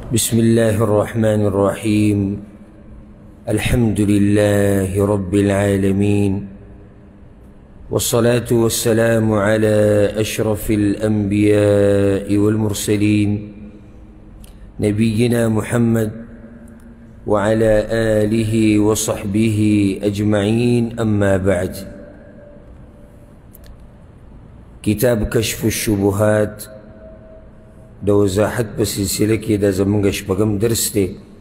بسم الله الرحمن الرحيم. الحمد لله رب العالمين، والصلاة والسلام على أشرف الأنبياء والمرسلين نبينا محمد وعلى آله وصحبه أجمعين. أما بعد، کتاب کشف الشبهات دا وضاحت په سلسله کې دا زمونږ شپږم درس دی.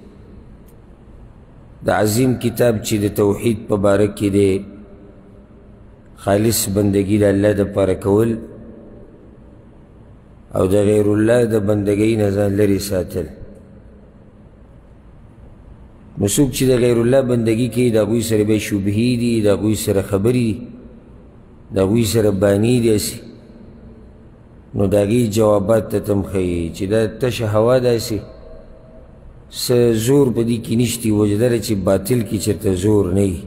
دا عظیم کتاب چې د توحید په باره کې دی، خالص بندگی د الله دپاره کول او د غیر الله د بندګۍ نه ځان لرې ساتل. نو څوک چې د غیر الله بندگی کوي، د هغوی سره به شبهې دي، د هغوی سره خبرې دي، د هغوی سره بانې دي هسې. نو د هغې جوابات ته تم ښیي چې دا تشه هوا داسې څه زور په دې کې نشتي، وجه دا ده چې باطل کې چېرته زور نه وي.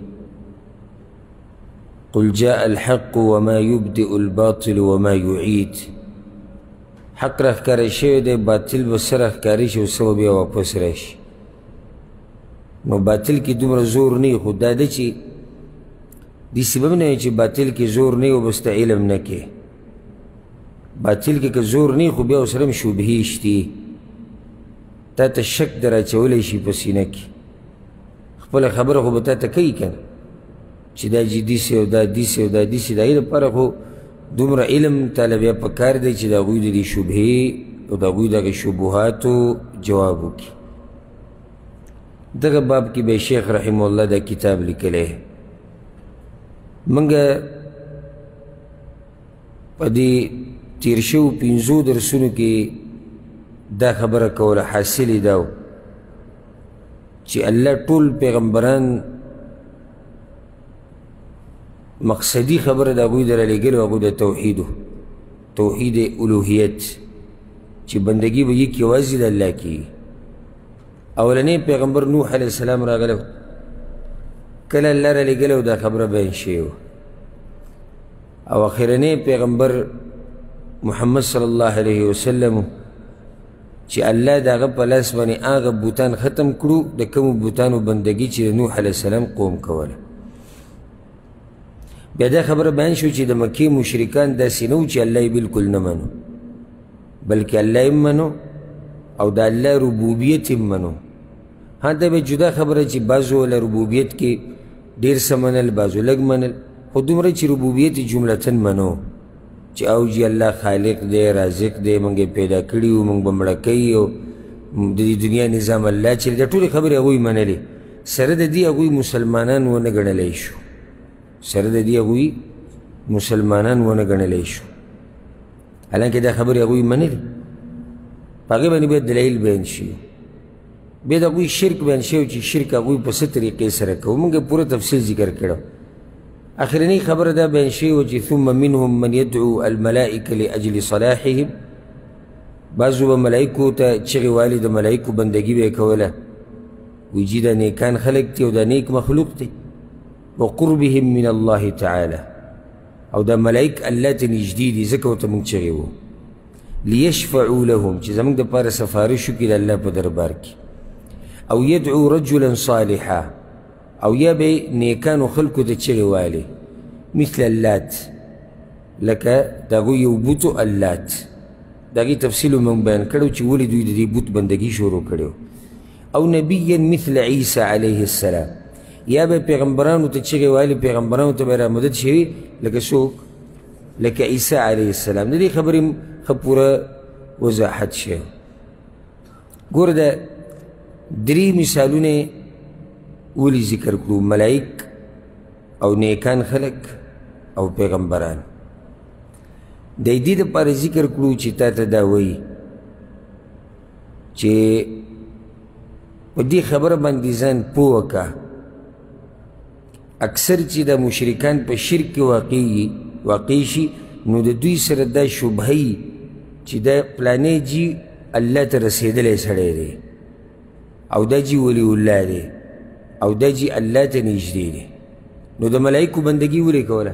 قل جاء الحق وما يبدئ الباطل وما يعيد. حق راښکاره شوی دی، باطل به څه راښکاره شي او څه به بیا واپس راشي. نو باطل کې دومره زور نه وي، خو دا ده چې دې سبب نه وي چې باطل کې زور نه وي او بس ته علم نه کوې. باطل کې که زور نه وي خو بیا ورسره هم شبهې شتي، تا ته شک در اچولی شي په سینه کې. خپله خبره خو به تا ته کوي که نه چې دا جدي سي او دا دي سي او دا دي سي. د هغې لپاره خو دومره علم تاله بیا په کار دی چې د هغوی د دې شبهې او د هغوی دغې شبهاتو جواب وکړي. دغه باب کې به شیخ رحمه الله دا کتاب لیکلی. موږ په دې تیر شوو 5 درسونو کې دا خبره کوله، حاصل یې دا و چې الله ټول پیغمبران مقصدي خبره د هغوی د رالیږلو هغوی د توحید الوهیت، چې بندګي به یک یوازې د الله کېږي. اولنی پیغمبر نوح علیه السلام راغلی، کله الله رالیږلی او دا خبره بیان شوې وه. او اخرنی پیغمبر محمد صلی الله علیه وسلم چې الله د هغه په لاس باندې هغه بوتان ختم کړو، د کومو بوتانو بندګي چې د نوح علیه السلام قوم کوله. بیا دا خبره بیان شو چې د مکې مشرکان داسې نه وو چې الله یې بلکل نه منو، بلکې الله یې منو او د الله ربوبیت یې منو. ها دا به جدا خبره چې بعضو له ربوبیت کې ډېر څه منل، بعضو لږ منل، خو دومره چې ربوبیت یې جملتاً منو چې او جي الله خالق دی، رازق دی، موږ یې پیدا کړي وو، موږ به مړه کوي او د دې دنیا نظام الله چلي. دا ټولې خبرې هغوی منلې. سره د دې هغوی مسلمانان ونه ګڼلی شو، سره د دې هغوی مسلمانان ونه ګڼلی شو، حالانکې دا خبرې هغوی منلې. په هغې باندې بیا دلایل بیان شوي، بیا د هغوی شرک بیان شوی چې شرک هغوی په څه طریقې سره کوو. موږ یې پوره تفصیل ذکر کړو. آخرنی خبر دا بیان شوی و چې ثم منهم من يدعو الملائکه لاجل صلاحهم. بعضو به ملائکو ته چغې والې، د ملائکو بندګي به یې کوله، وایي جي دا نیکان خلک دي او دا نیک مخلوق دی. وقربهم من الله تعالی، او دا ملائک الله ته نږدې دي، ځکه ورته موږ چغې وو. لیشفعوا لهم، چې زموږ دپاره سفارش وکړي د الله په دربار کې. او یدعو رجلا صالحا، او یا به نیکانو خلکو ته چغې والې، مثل اللات، لکه د هغوی یو بوتو اللات. د هغې تفصیل موږ بیان کړو چې ولې دوی د دې بوت بندګي شروع کړې. او نبیا مثل عیسی علیه السلام، یا به پیغمبرانو ته چغې والې، پیغمبرانو ته به رامدد شوي، لکه څوک؟ لکه عیسی علیه السلام. د دې خبرې ښه پوره وضاحت شوی. ګوره د 3 مثالونه ولی ذکر کړو، ملائک او نیکان خلق او پیغمبران. د دې دپاره ذکر کړو چې تا ته دا وایي چې په دې خبره باندې ځان پوه که. اکثر چې د مشرکان په شرک کې واقع شي، نو د دوی سره دا شبهه چې دا پلانې جي الله ته رسېدلی سړی دی، او دا جي ولی الله دی، او دا جي الله ته نږدې دی. نو د ملائکو بندګي ولې کوله؟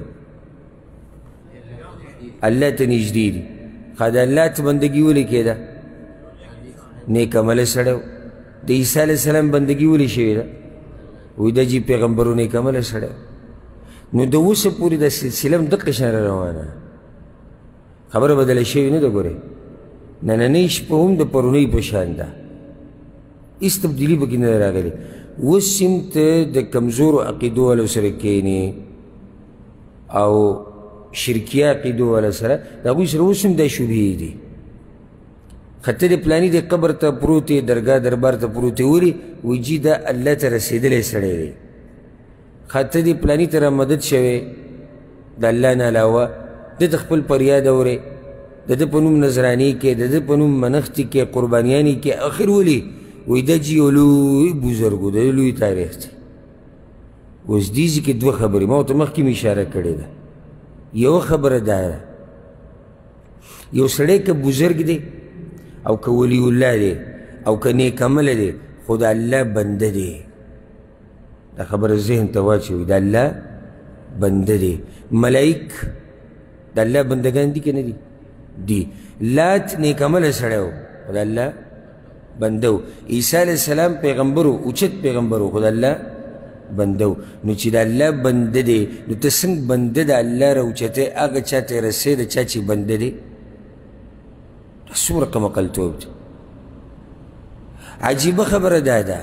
الله ته نږدې دي. خو د الله ته بندګي ولې کېده؟ نیک عمله سړی و. د عیسی علیه السلام بندګي ولې شوې ده؟ وایي دا چې پیغمبر و نیک عمله سړی و. نو د اوسه پورې دا سلسله هم دقه شان روانه خبره بدله شوې نه ده. ګورئ نننۍ شپه هم د پرونۍ په شان ده، هېڅ تبدیلي پکې نه ده راغلې. اوس هم ته د کمزورو عقیدو والا سره کښېنې او شرکیه عقیدو والا سره د هغوی سره اوس هم دا شبهې دي. ته د پلاني د قبر ته پروت یې، درګاه دربار ته پروت یې، ولې؟ وایي جي دا الله ته رسېدلی سړی دی. ته د پلاني ته رامدد شوی د الله نه علاوه، ده ته خپل فریاد اورې، د ده په نوم نظراني کې، د ده په نوم منښتې کې، قربانیانې کې. اخر ولې؟ وایي دا جي یو لوی بزرګ و، د لوی تاریخ دی. اوس دې ځای کې دوه خبرې ما ورته مخکې مې اشاره کړې ده. یوه خبره دا ده، یو سړی که بزرګ دی او که ولی الله دی او که نیک عمله دی، خو د الله بنده دی. دا خبره ذهن ته واچوئ، د الله بنده دی. ملائک د الله بندگان دي که نه دي؟ دي. لات نیک عمله سړی و، خو د الله بنده و. عیسی علیه السلام پیغمبر و، اوچت پیغمبر و، خو د الله بنده و. نو چې د الله بنده دی، نو ته څنګه بنده د الله راوچتی هغه چا ته یې رسې د چا چې بنده دی؟ دا څومره کم عقلتوب دی. عجیبه خبره دا ده،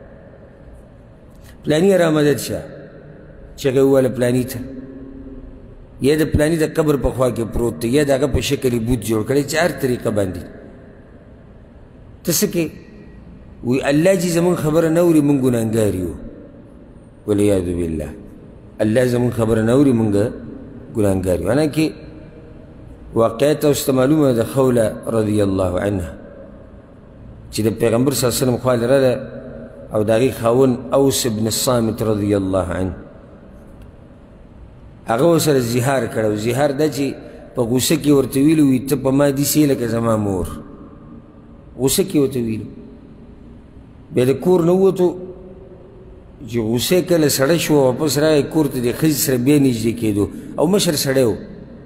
پلاني رامدد شه، چغې وویله پلاني ته، یا د پلاني د قبر په خوا کې پروت دی، یا د هغه په شکل یې بوت جوړ کړی چې هر طریقه باندې. ته څه کې؟ وایي الله چې زمونږ خبره نه اوري مونږ ګناهګار یو، والعیاذ بالله. الله زمونږ خبره نه اوري مونږ ګناهګار یو. حالانکې واقعیت اوس ته معلومه ده، خوله رضی الله عنها چې د پیغمبر صلی الله علیه وسلم خوا لرله او د هغې خاوند اوس بن الصامت رضی الله عنه، هغه ورسره زهار کړی. زهار دا چې په غوسه کې ورته ویلي وي ته په ما داسې لکه زما مور، غوسه کې ورته ویلي. بیا د کور نه ووتو چې غوسه کله سړه شوه، واپس راغی کور ته د ښځې سره بیا نږدې کېدو، او مشر سړی و.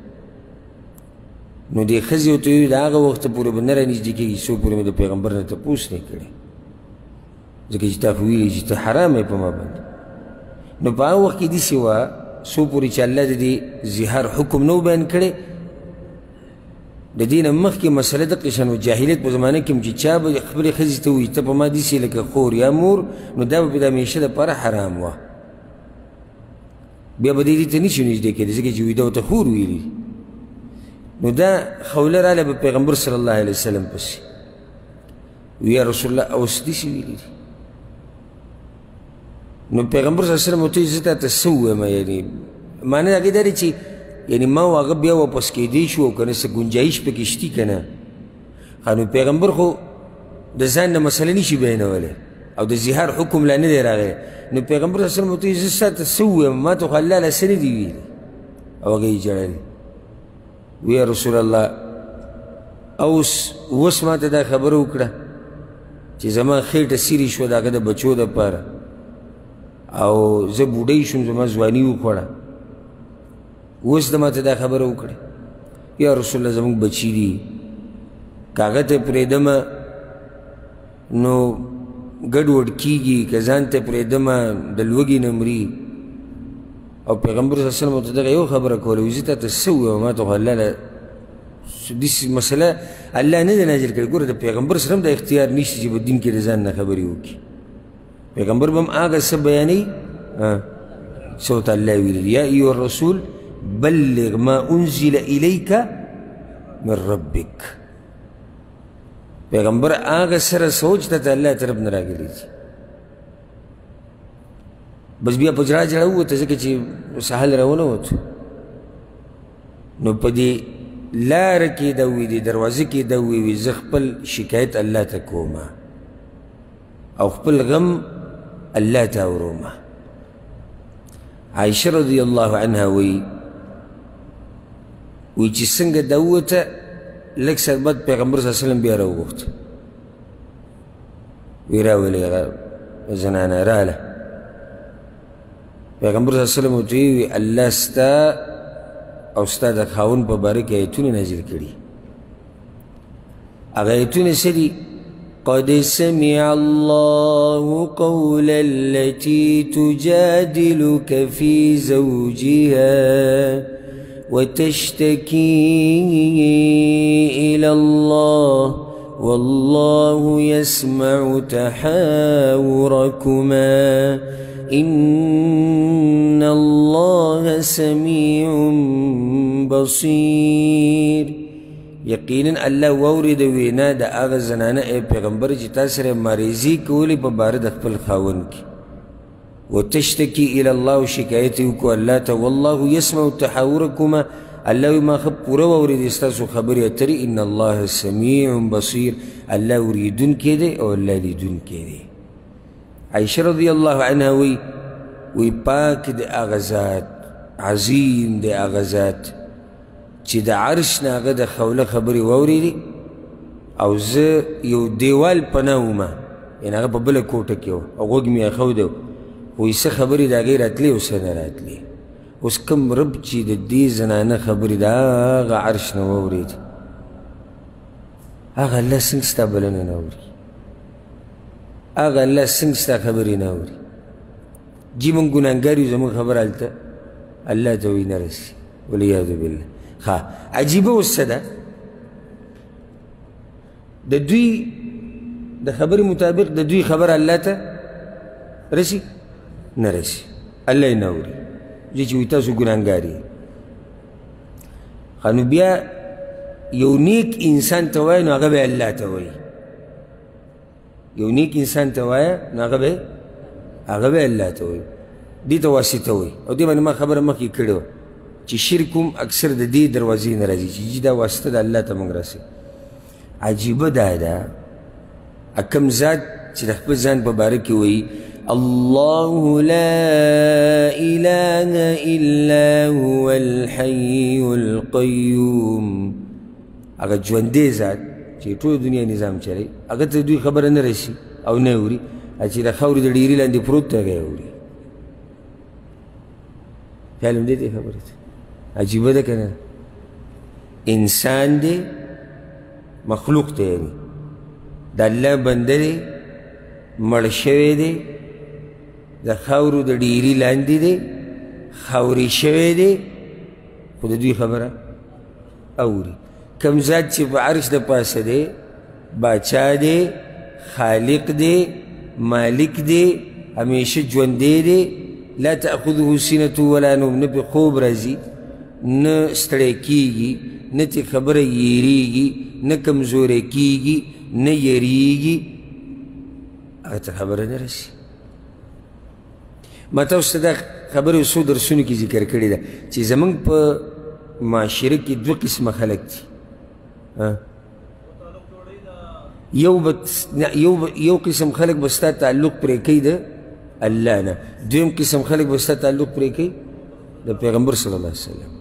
نو دې ښځې ورته ویل د هغه وخته پورې به نه را نږدې کېږي څو پورې مې د پیغمبر نه تپوس نه کړی، ځکه چې تا خو ویلي چې ته حرام یې په ما باندې. نو په هغه وخت کې داسې وه څو پورې چې الله د دې زهار حکم نه و بیان کړی. د دې نه مخکې مسله دقې شان و، جاهلیت په زمانه کې چې چا به خپلې ښځې ته ووایي ته په ما داسې لکه خور یا مور، نو دا به د همیشه دپاره حرام وه. بیا به دې ته نه شي نږدې کېدی، ځکه چې وایي دا ورته خور ویلي. نو دا خوله راله به پیغمبر صلی الله علیه وسلم پسې، وی یا رسول الله اوس داسې ویلي دي. نو پیغمبر صلی الله علیه وسلم ورته زه تا ته څه ووایم؟ یعنې معنی د هغې دا دی چې یعنې ما و هغه بیا واپس کېدی شو او که نه څه ګنجایش پکې شتي که نه. نو پیغمبر خو د ځان نه مسله نه شي بیانولی او د زهار حکم لا نه دی راغلی. نو پیغمبر صلی الله علیه وسلم ورته زه ستا ته څه ووایم؟ ما ته خو الله لا څه نه دي ویلي. او هغه یې ژړل، وی یا رسول الله اوس ما ته دا خبره وکړه چې زما خېټه سیرې شوه د هغه د بچو دپاره، او زه بوډۍ شوم، زما ځواني وخوړه، اوس د ما ته دا خبره وکړه. یا رسول الله زموږ بچي دي، که هغه ته پرېږدمه نو ګډوډ کېږي، که ځان ته پرېږدمه د لوږې نه مري. او پیغمبر صلی الله علیه وسلم ورته دغه یو خبره کوله، وایي زه تا ته څه ووایم؟ ما ته خو الله له داسې مسله الله نه دی نازل کړې. ګوره د پیغمبر سره هم دا اختیار نشته چې په دین کې د ځان نه خبرې وکړي. پیغمبر به هم هغه څه بیانوي څه ورته الله ویلي دي. یا ایها الرسول بلغ ما انزل الیک من ربک. پیغمبر هغه سره سوچ ته الله طرف نه راغلی دي. بس بیا په جړه جړه ووته، ځکه چې سهل راونه ووتو. نو په دې لاره کې ده وي، دې دروازه کې ده وي زه خپل شکایت الله ته کومه او خپل غم الله ته اورومه. عایشه رضی الله عنها وی چې څنګه ده ووته، لږ ساعت بعد پیغمبر صلی الله علیه وسلم بیا راوغوښت، وی راولې هغه زنانه راله. پیغمبر صلی الله علیه وسلم ورته وی الله ستا او ستا د خاوند په باره کې ایتونه نازل کړي. هغه ایتونه څه دي؟ قد سمع الله قول التي تجادلك في زوجها وتشتكي إلى الله والله يسمع تحاوركما إن الله سميع بصير. یقیناً اللہ وورد وینا دا آغا زنانا اے پیغمبر چی تاثر ماریزی کولی پا بارد اخپل خاون کی وتشتکی الاللہ و شکایتی کو اللہ تا واللہ یسمع تحاورکما اللہ ما خب پورا وورد استاسو خبری اتری ان اللہ سمیع بصیر اللہ وریدن کے دے اور اللہ لیدن کے دے. عائشہ رضی اللہ عنہ وی پاک دے آغا ذات عظیم دے آغا ذات چی دا عرش ناغا دا خوله خبری ووری دی او زه یو دیوال پناو ما یعنی آغا پا بلا کوٹا کیو او غوگمی اخو دو وی سه خبری دا غیر اتلی و سه نراتلی اس کم رب چی دا دی زنانه خبری دا آغا عرش نووری دی آغا اللہ سنگستا بلن نووری آغا اللہ سنگستا خبری نووری جی من گنانگاری زمان خبر آلتا اللہ توی نرسی ولیادو بالله. خواہ عجیبه وسته دا دوی دا خبر مطابق دا دوی خبر اللہ تا رسی نرسی اللہ نوری جی چوی تاسو گنانگاری. خواہ نو بیا یو نیک انسان توائی نو آغا بے اللہ توائی یو نیک انسان توائی نو آغا بے اللہ توائی دی تواسی توائی او دی مانی ما خبر مخی کڑو چی شرکم اکثر دا دی دروازی نرازی چی جی دا واسطہ دا اللہ تا منگ رسی. عجیبہ دا اکم ذات چی دا خبر زان ببارکی وی اللہ لا الہ الا هو الحی القیوم. اگر جوندے ذات چی تو دنیا نظام چلے اگر تا دوی خبر نرسی او نوری چی دا خوری دا دیری لاندی پروت تا گئے ہوری خیالم دیتے خبرت عجیبہ دا کنا انسان دے مخلوق دے یعنی دا اللہ بندہ دے مرشوے دے دا خورو دا دیری لاندی دے خوری شوے دے خود دوی خبرہ اوری کم ذات چی پا عرش دا پاس دے باچا دے خالق دے مالک دے ہمیشہ جوندے دے لا تأخذه سنة ولا نوم نہ پہ خوب رازی نہ ستڑے کیگی نہ تی خبر یریگی نہ کمزورے کیگی نہ یریگی اگر خبر نہ رسی. ما تا اس دا خبر سو درسونو کی ذکر کردی دا چی زمان پا معاشرہ کی دو قسم خلق تھی یو قسم خلق بستا تعلق پر اکی دا اللہ نا دویم قسم خلق بستا تعلق پر اکی دا پیغمبر صلی اللہ علیہ وسلم.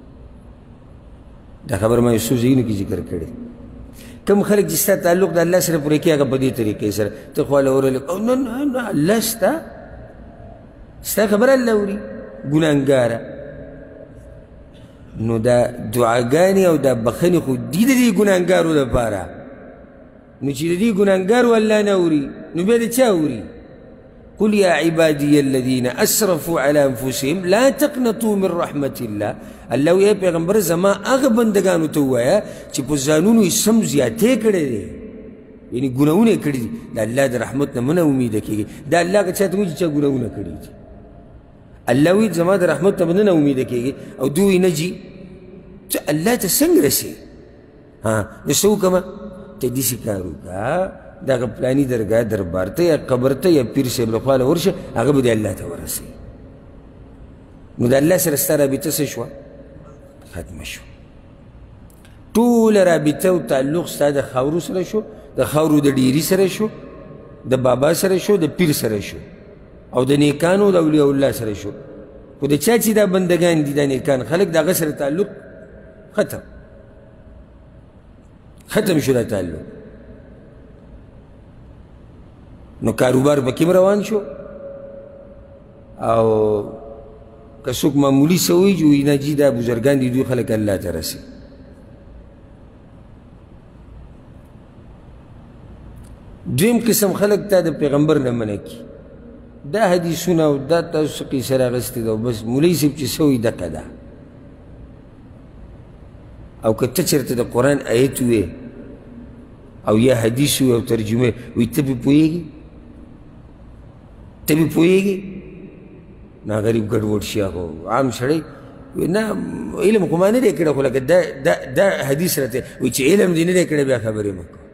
دا خبر ما یسو زینو کی ذکر کردی کم خلق جستا تعلق دا اللہ سر پر اکی آگا بدی طریقے سر تخوالا اور اللہ ستا خبر اللہ ہوری گناہگارا نو دا دعاگانی او دا بخنی خود دید دی گناہگارو دا پارا نو چی دی گناہگارو اللہ نا ہوری نو بیدی چا ہوری قل یا عبادی الذین اسرفوا علی انفسهم لا تقنطوا من رحمت اللہ. اللہ یا پیغمبر زمان اغا بندگانو توایا چی پزانونو اسم زیادے کردے دے یعنی گناہونے کردے دی دا اللہ دا رحمت نمنا امید کی گئی دا اللہ کا چاہتا مجھے چاہ گناہونے کردے دی اللہ وی زمان دا رحمت نمنا امید کی گئی او دوی نجی تو اللہ تا سنگ رسے نسو کما تا دیسی کارو کا دا پلانی درگاہ دربار تا یا قبر تا یا پیر سے بلخوال ورشا اگر بدے اللہ تا ورسے نو دا اللہ سرستا رابطہ سے شوا ختم شو طول رابطہ و تعلق ستا دا خاورو سر شو دا خاورو دا دیری سر شو دا بابا سر شو دا پیر سر شو او دا نیکانو دا اولیاء اللہ سر شو خود چاچی دا بندگان دی دا نیکان خلق دا غسر تعلق ختم شو دا تعلق. نو کاروبار بکیم روان شو او کسوک معمولی سوئی جو اینا جی دا بزرگان دی دو خلق اللہ ترسی. دویم قسم خلق تا د پیغمبر نه منع کی دا حدیثونه او دا تاسو قیصه راغستې ده او بس مولوي صاحب چې څه وایي دقه ده او که ته چېرته د قرآن آیت وې او یا حدیث وې او ترجمه وایي ته پې پوهېږي ته پې پوهېږي نا غریب ګډوډ شي هغه عام سړی نه علم خو ما نه دی کړی خو لکه دا حدیث راته وایي چې علم دې نه دی کړی بیا خبرې مه کوه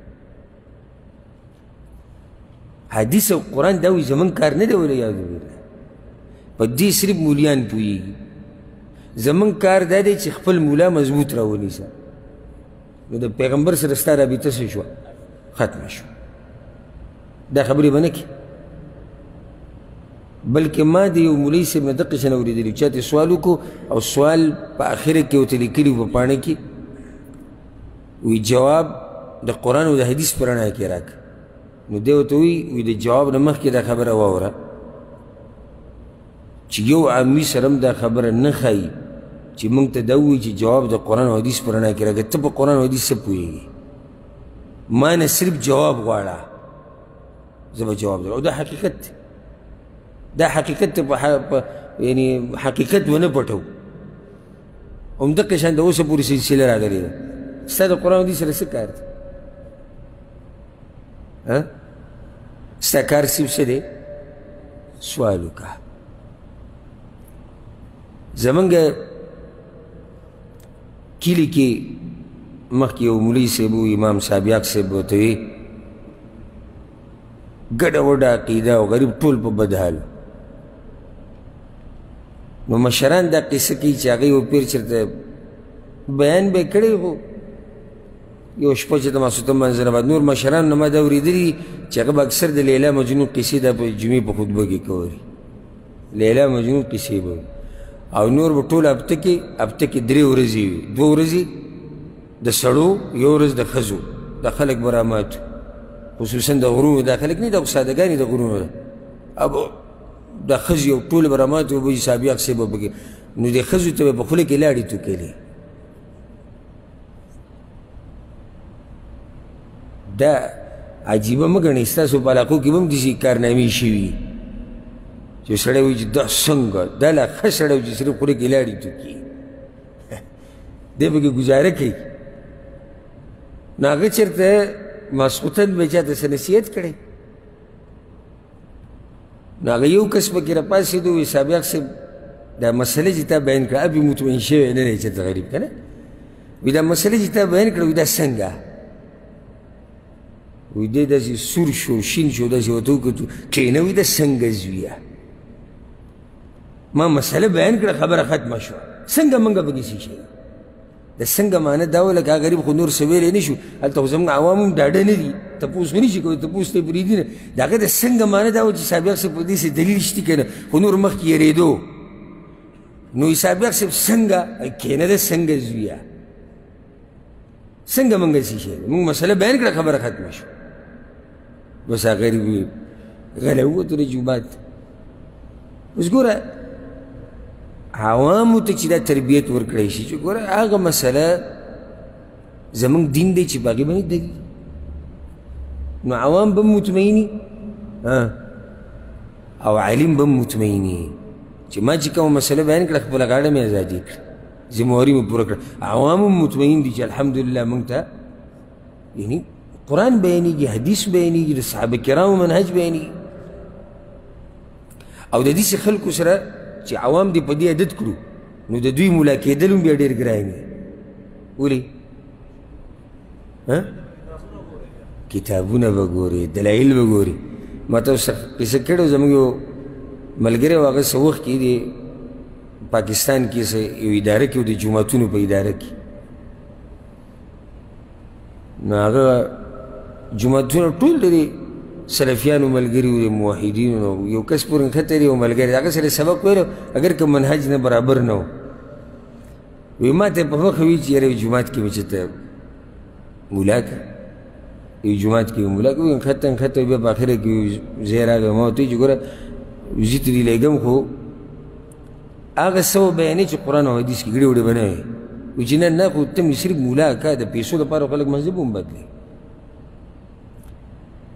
حدیث او قرآن دا وایي زمونږ کار نه دی ولیاذ بالله په دې صرف مولیان پوهېږي زمونږ کار دا دی چې خپل مولا مضبوط راونیسه نو د پیغمبر سره ستا رابطه څه شوه ختمه شوه دا خبرې به نه کړي بلکې ما د یو مولوي صاحب نه دقې شان اورېدلي چا ته سوال وکړو او سوال په اخره کې ورته لیکلي په پاڼه کې وی جواب د قرآن او د حدیث په رڼا کې راکړه نو دی ورته وی د جواب نه مخکې دا خبره واوره چې یو عامي سره هم دا خبره نه ښایي چې موږ ته دا ووایي چې جواب د قرآن او حدیث په رڼا کې راکړه ته په قرآن او حدیث څه پوهېږي ما نه صرف جواب غواړه زه به جواب در او دا حقیقت دی دا حقیقت ته یعنی حقیقت ونه پټو همدقې شان د اوسه پورې سلسله راغلې ده ستا د قرآن حدیث سره څه کار دی ستا کار صرف څه دی سوال وکړه زمونږ کلي کې مخکې یو مولوي صاحب و امام صابیاق صاحب ورته وی ګډه وډه عقیده او غریب ټول په بد حال نو مشران دا قصه کوي چې هغه یو پیر چېرته بیان به یې کړی خو یو شپه چې د ماسخوتن منځ نه بعد نور مشران نه ما دا اورېدلي چې هغه به اکثر د لیلا مجنون قصې دا په جمعې په خطبه کې کولې لیلا مجنون قصې به او نور به ټول هفته کې 3 ورځې وي 2 ورځې د سړو یو ورځ د ښځو دا خلک به راماتو خصوصا د غرونو دا خلک نه دا سادهګانې د غرونو ده اب دا ښځې او ټول به راماتو به صابیاق صاحب به پکې نو د ښځو ته به په خوله کې لاړې توکلې دا عجیبه مه ګڼئ ستاسو په علاقو کې به هم داسې کارنامې شوي چې سړی وایي چې دا څنګه دا لا ښه سړی و چې صرف خوله کې لاړې توکي دی پکې ګزاره کوي نو هغه چېرته ماسخوتن به چاته څه نصیحت کړی نو هغه یو کس پکې راپاڅېدو وایي صابیاق صاحب دا مسله چې تا بیان کړه ابي مطمئن شوی نه دی چېرته غریب که نه وایي دا مسله چې تا بیان کړه وایي دا څنګه وایي دی داسې سور شو شین شو داسې ورته وکتو کښېنه وایي دا څنګه زویه ما مسله بیان کړه خبره ختمه شوه څنګه موږ پکې څه شي د څنګه معنی دا وه لکه غریب خو نور څه ویلی نه شو هلته خو زموږ عوام هم ډاډه نه دي تپوس خو نه شي کولی تپوس ته یې پرېږدي نه د هغه د څنګه معنی دا وه چې صابیاق صاحب په دې سې دلیل شتي که نه خو نور مخکې یېرېدو نو صابیاق صاحب څنګه کښېنه ده څنګه زویه څنګه موږ څه شی موږ مسله بیان کړه خبره ختمه شوه بس هغه غریب غلی ووتو د جومات اوس ګوره عوامو ته چې دا تربیت ورکړی شي چې ګوره هغه مسله زمونږ دین دی چې په هغې باندې دلیل نو عوام به مطمئني او عالم به مطمئني چې ما چې کومه مسله بیان کړه خپله غاړه مې ازادي کړه ذمواري مې پوره کړه عوام هم مطمئن دي چې الحمدلله موږ ته یعنی قرآن بیانېږي حدیث بیانېږي د صحابه کرامو منهج بیانېږي او د داسې خلکو سره چې عوام دې په دې عادت کړو نو د دوی ملا کېدل هم بیا ډېر ګران وي ولې کتابونه به ګورې دلایل به ګورې ما تاسو قصه کړې زموږ یو ملګری و هغه څه وخت کې د پاکستان کې یو اداره کې و د جوماتونو په اداره کې نو هغه جوماتونه ټول د سلفیانو ملګري و د موحدینو یو کس پورې نښته دی یو ملګری هغه سره سبق ویلو اگر که منهج نه برابر نه و وی ما ته په مخه وي چې یاره یو جومات کې مې چېرته مولا که یو جومات کې مولا که وي نښته بیا په اخره کې ځای راغی ما ورته وایي چې ګوره زه ته دې لېږم خو هغه څه بیانې چې قرآن او حدیث کې ګړې وړې به نه وي وایي چې نه خو ته مې صرف مولا که د پیسو لپاره خلک مذهب هم بدلوي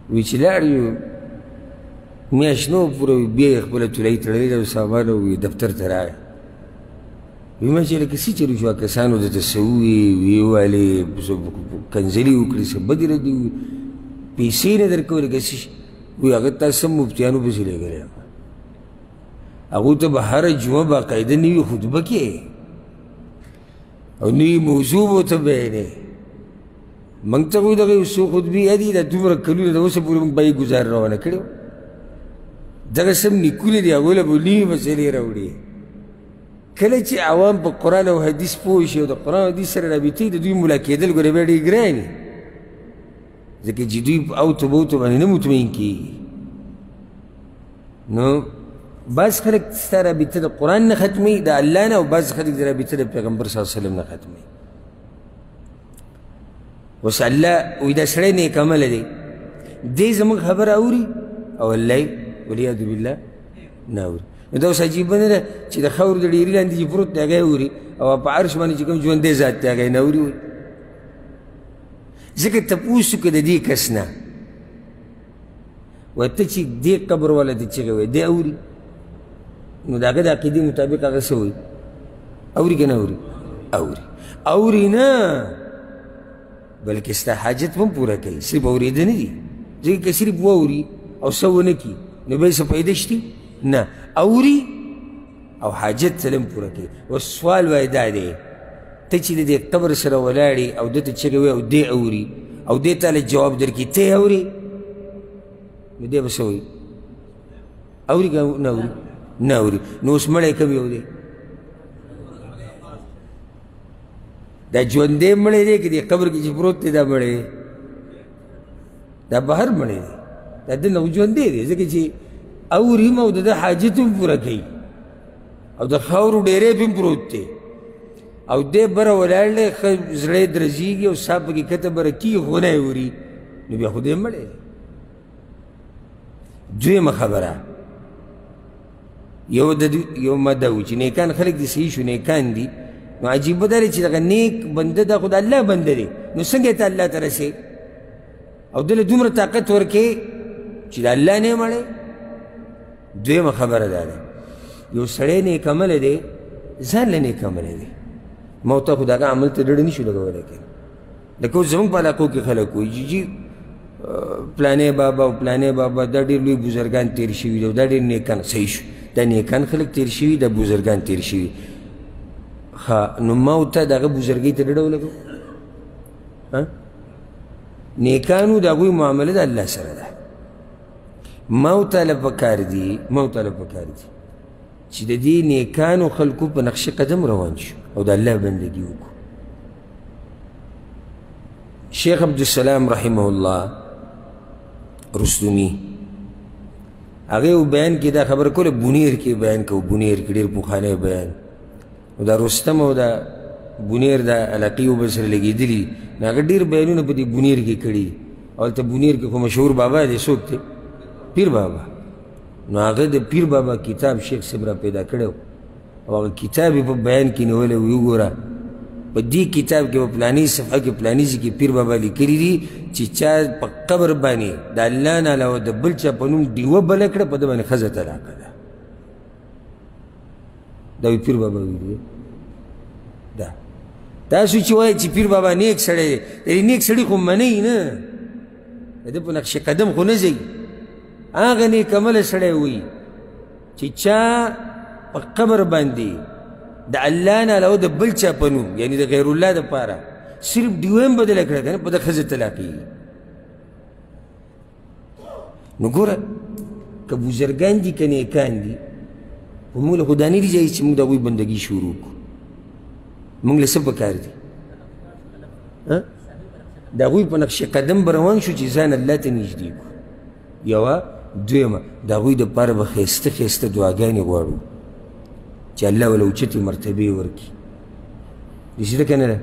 وی چې لاړ یو میاشت نه پوره وي بیا یې خپله تولۍ تړلې ده او سامان وي دفتر ته راغی وی ما چې لکه څه چلو شو کسانو درته څه وویې ویې ویلې کنځلې وکړې څه بدې ردې وویې پیسې نه درکولې که څه شي وی هغه تا سم مفتیانو پسې لېږلی یم هغوی ته به هره جمعه باقاعده نوي خطبه کې او نوي موضوع به ورته بیانې موږ ته خو دغه یو څو خطبې یادې دا دومره کلونه د اوسه پورې موږ به یې ګزار روانه کړې وه دغه سم نیکونه دي هغوی له به نوي مسلې راوړي کله چې عوام په قرآن او حدیث پوه شي او د قرآن او حدیث سره رابطې د دوی ملا کېدل ګوره بیا ډېر ګران دي ځکه چې دوی په اوتو بوتو باندې نه مطمئن کېږي نو بعض خلک ستا رابطه د قرآن نه ختموي د الله نه او بعض خلک د رابطه د پیغمبر صلی الله علیه وسلم نه ختموي اوس الله وایي دا سړی نیک عمله دی دی زموږ خبره اوري او الله یې والعیاذ بالله نه اوري نو دا اوس عجیبه نه ده چې د خاورو د ډېري لاندې چې پروت دی هغه یې اوري او په عرش باندې چې کوم ژوندی ذات دی هغه یې نه اوري ځکه تپوس وکړه د دې کس نه وایي ته چې دې قبر والا ته چغې وایي دی اوري نو د هغه د عقیدې مطابق هغه څه وایي اوري که نه اوري اوري نه بلکې ستا حاجت هم پوره کوي صرف اورېده نه دي ځکه که صرف واوري او څه ونه کړي نو بیا څه فایده شته نه اوري او حاجت سره هم پوره کوي اوس سوال وایي دا دی ته چې د دې قبر سره ولاړې او ده ته چغې وایي او دی اوري او دې تاله جواب درکړي ته یې اوري نو دی به څه وایي اوري که نه اوري نه اوري نو اوس مړی کوم یو دی دا ژوندی مړی دی که دې قبر کې چې پروت دی دا مړی دی دا بهر مړی دی دا ده نه ژوندی دی ځکه چې اوري هم او د ده حاجت هم پوره کوي او د خاورو ډېری پې هم پروت دی او دی بره ولاړ دی ښه زړه یې درزېږي او سا پکې کته بره کېږي خو نه یې اوري نو بیا خو دی مړی دی دویمه خبره یو مده و چې نیکان خلک دي صحیح شو نیکان دي نو عجیبه دا دی چې دغه نیک بنده دا خو د الله بنده دی نو څنګه ته الله ته رسې او دله دومره طاقت ورکې چې د الله نه یې مړی دویمه خبره دا ده یو سړی نیک عمله دی ځان له نیک عمله دی ما ورته خو د هغه عمل ته ډډه نه شو لګولی که لکه اوس زموږ په علاقو کې خلک وایي جي پلانې بابا او پلانې بابا دا ډېر لوی بزرګان تېر شوي دي او دا ډېر نیکان صحیح شو دا نیکان خلک تېر شوي دا بزرګان تېر شوي ښه نو ما ورته د هغه بزرګۍ ته ډډه ولګوم نیکانو د هغوی معامله د الله سره ده ما ورته پکار دي چې د دې نیکانو خلکو په نقش قدم روان شو او د الله بندګي وکړو شیخ عبدالسلام رحمه الله رستمي هغه یو بیان کې دا خبره کوله بونیر کې بیان کوو بونیر کې ډېر پخوانی بیان او دا رستم او دا بونیر دا علاقې یو بل سره لګېدلي نو هغه ډېر بیانونه په دې بونیر کې کړي او هلته بونیر کې خو مشهور بابا دی څوک دی پیر بابا نو هغه د پیر بابا کتاب شیخ صاحب را پیدا کړی او هغه کتاب یې په بیان کې نیولی وی وګوره په دې کتاب کې په پلاني صفحه کې پلاني ځای کې پیر بابا لیکلي دي چې چا په قبر باندې د الله نه علاوه د بل چا په نوم ډیوه بله کړه په ده باندې ښځه طلاقه ده دا وی پیر بابا ویلي دا تاسو چې وایئ چې پیر بابا نیک سړی دی نیک سړي خو منئ نه د ده په نقش قدم خو نه ځئ هغه نیک عمله سړی وایي چې چا په قبر باندې د الله نه علاوه د بل چا په نوم یعنی د غیر الله دپاره صرف ډیوه هم بدله کړه که نه په ده ښځه طلاقېږي نو ګوره که بزرګان دي که نیکان دي خو موږ له خو دا نه دي جایز چې موږ د هغوی بندګي شروع کړو موږ له څه پکار دي د هغوی په نقش قدم به روان شو چې ځان الله ته نږدې کړو یوه دویمه د هغوی دپاره به ښایسته ښایسته دعاګانې غواړو چې الله وله اوچتې مرتبې ورکړي رسېده که نه ده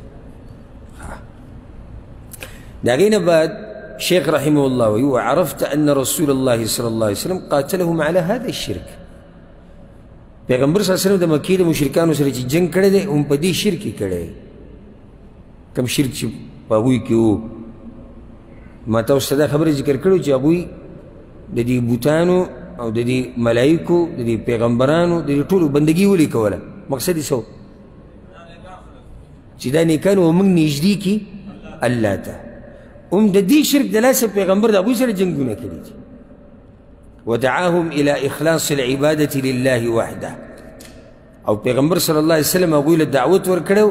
د هغې نه بعد شیخ رحمه الله وایي وعرفت ان رسول الله صلی الله علیه وسلم قاتلهم على هذا الشرك پیغمبر صلی الله علیه وسلم د مکې د مشرکانو سره چې جنګ کړی دی هم په دې شرک یې کړی کوم شرک چې په هغوی کې و ما تاسو ته دا خبره ذکر کړو چې هغوی د دې بوتانو او د دې ملایکو د دې پیغمبرانو د دې ټولو بندګي ولې کوله؟ مقصد یې څه و؟ چې دا نیکان وموږ نږدې کي الله ته. هم د دې شرک د لاسه پیغمبر د هغوی سره جنګونه کړي دي. ودعاهم الى اخلاص العبادة لله وحده. او پیغمبر صلی الله علیه وسلم هغوی له دعوت ورکړی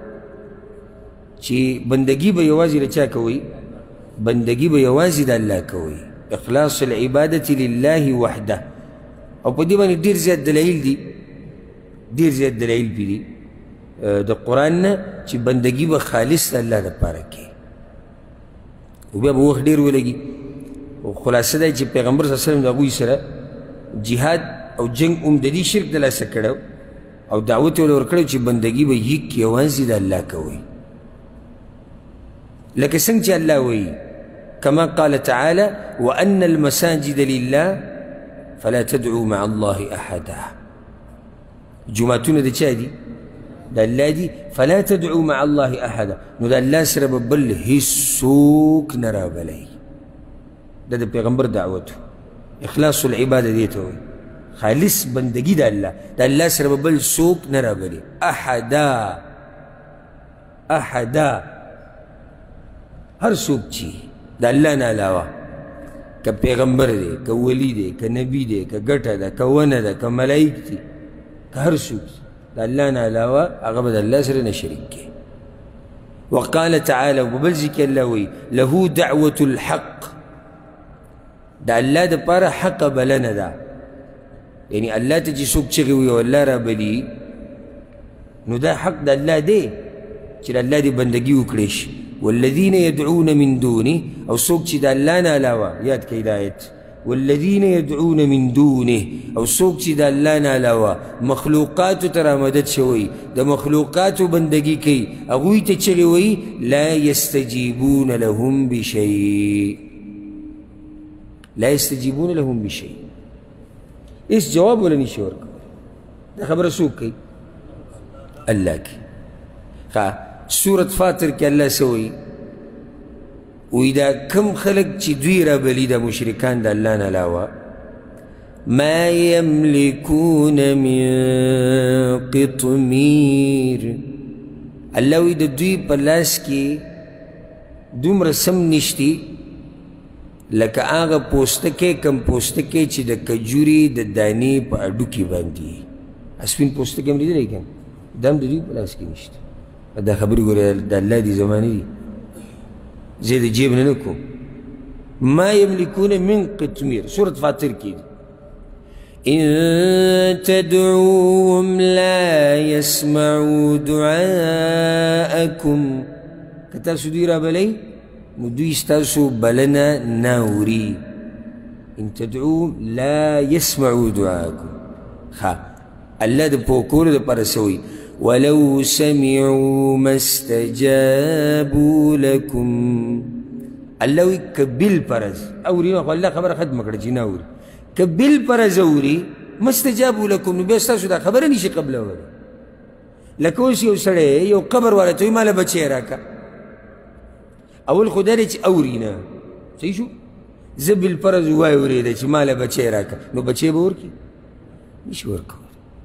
چې بندګي به یوازې له چا کوئ؟ بندگی به یوازې د الله کوي. اخلاص العبادة لله وحده. او په دې باندې ډېر زیات دلایل دي، ډېر زیات دلایل پې دي د قرآن نه چې بندگی به خالص د الله دپاره کوي. او بیا به وخت ډېر ولګي. او خلاصه دا چې پیغمبر صلی الله علیه وسلم د هغوی سره جهاد او جنګ هم د دې شرک د لاسه کړی او دعوت یې ورکړی چې بندگی به یوازې د الله کوي. لکه څنګه چې الله وایي كما قال تعالى وأن المساجد لله فلا تدعوا مع الله أحدا. جمعتون دا چا دي؟ دا الله دي. فلا تدعوا مع الله أحدا. نو دا الله سره ببل هیڅوک نه رابلی. دا د پیغمبر دعوت اخلاص العباده دې ته وایي، خالص بندگی د الله. د الله سره ببل څوک نه رابلی. احدا احدا هر څوک چې د الله نه علاوه که پیغمبر دی، که ولی دی، که نبی دی، که ګټه ده، که ونه ده، که ملایک دي، که هر څوک د الله نه علاوه هغه به د الله سره نه شریک کوي. وقال تعالى وبل ځای کې الله وایي له دعوة الحق. د الله دپاره حقه بلنه ده. یعنی الله ته چې څوک چغې وي او الله رابلي نو دا حق د الله دی چې د الله دې بندګي وکړی شي. والذین يدعون من دونه او څوک چې د الله نه علاوه، یاد کړئ دا آیت، والذین يدعون من دونه او څوک چې د الله نه علاوه مخلوقاتو ته رامدد شوی د مخلوقاتو بندګي کوي، هغوی ته چغې وایي لا یستجیبون لهم بشیء. لا یستجیبون لهم بشیء. هیڅ جواب ولا نشي ورکولی. دا خبره څوک کوي؟ الله کوي. سورة فاطر کې الله څه وایي؟ وایي دا کم خلک چې دوی رابلي دا مشرکان د الله نه علاوه ما یملکون من قطمیر. الله وایي د دوی په لاس کې دومره سم نشتي لکه هغه پوستکی کم پوستکی چې د کجوري د دانې په اډوکې باندې سپین پوستکی هم لیدلی که دا هم د دوی په لاس کې نشته. دا خبرې ګورې د الله دي زمانې دي، زه د جیب نه نه کوم. ما یملکون من قطمیر سورة فاطر کې دي. ان تدعوهم لا يسمعوا دعاءكم. که تاسو دوی رابلی نو دوی ستاسو بلنه نه اوري. ان تدعوهم لا يسمعوا دعاءكم. الله د پوه کولو دپاره څه وایي؟ ولو سمعوا ما استجابوا لكم. الله وی که بالفرض اوري نو الله خبره ختمه کړه چې نه اوري. که بالفرض اوري ما استجابوا لكم نو بیا ستاسو دا خبره نشي قبلولی. لکه اوس یو سړی یو قبر والا ته وایي ماله بچی راکه. اول خو دا دی چې اوري نه. صحیح شو؟ زه بالفرض ووایي اورېده چې ماله بچی راکه نو بچی به ورکړي؟ نشي ورکولی.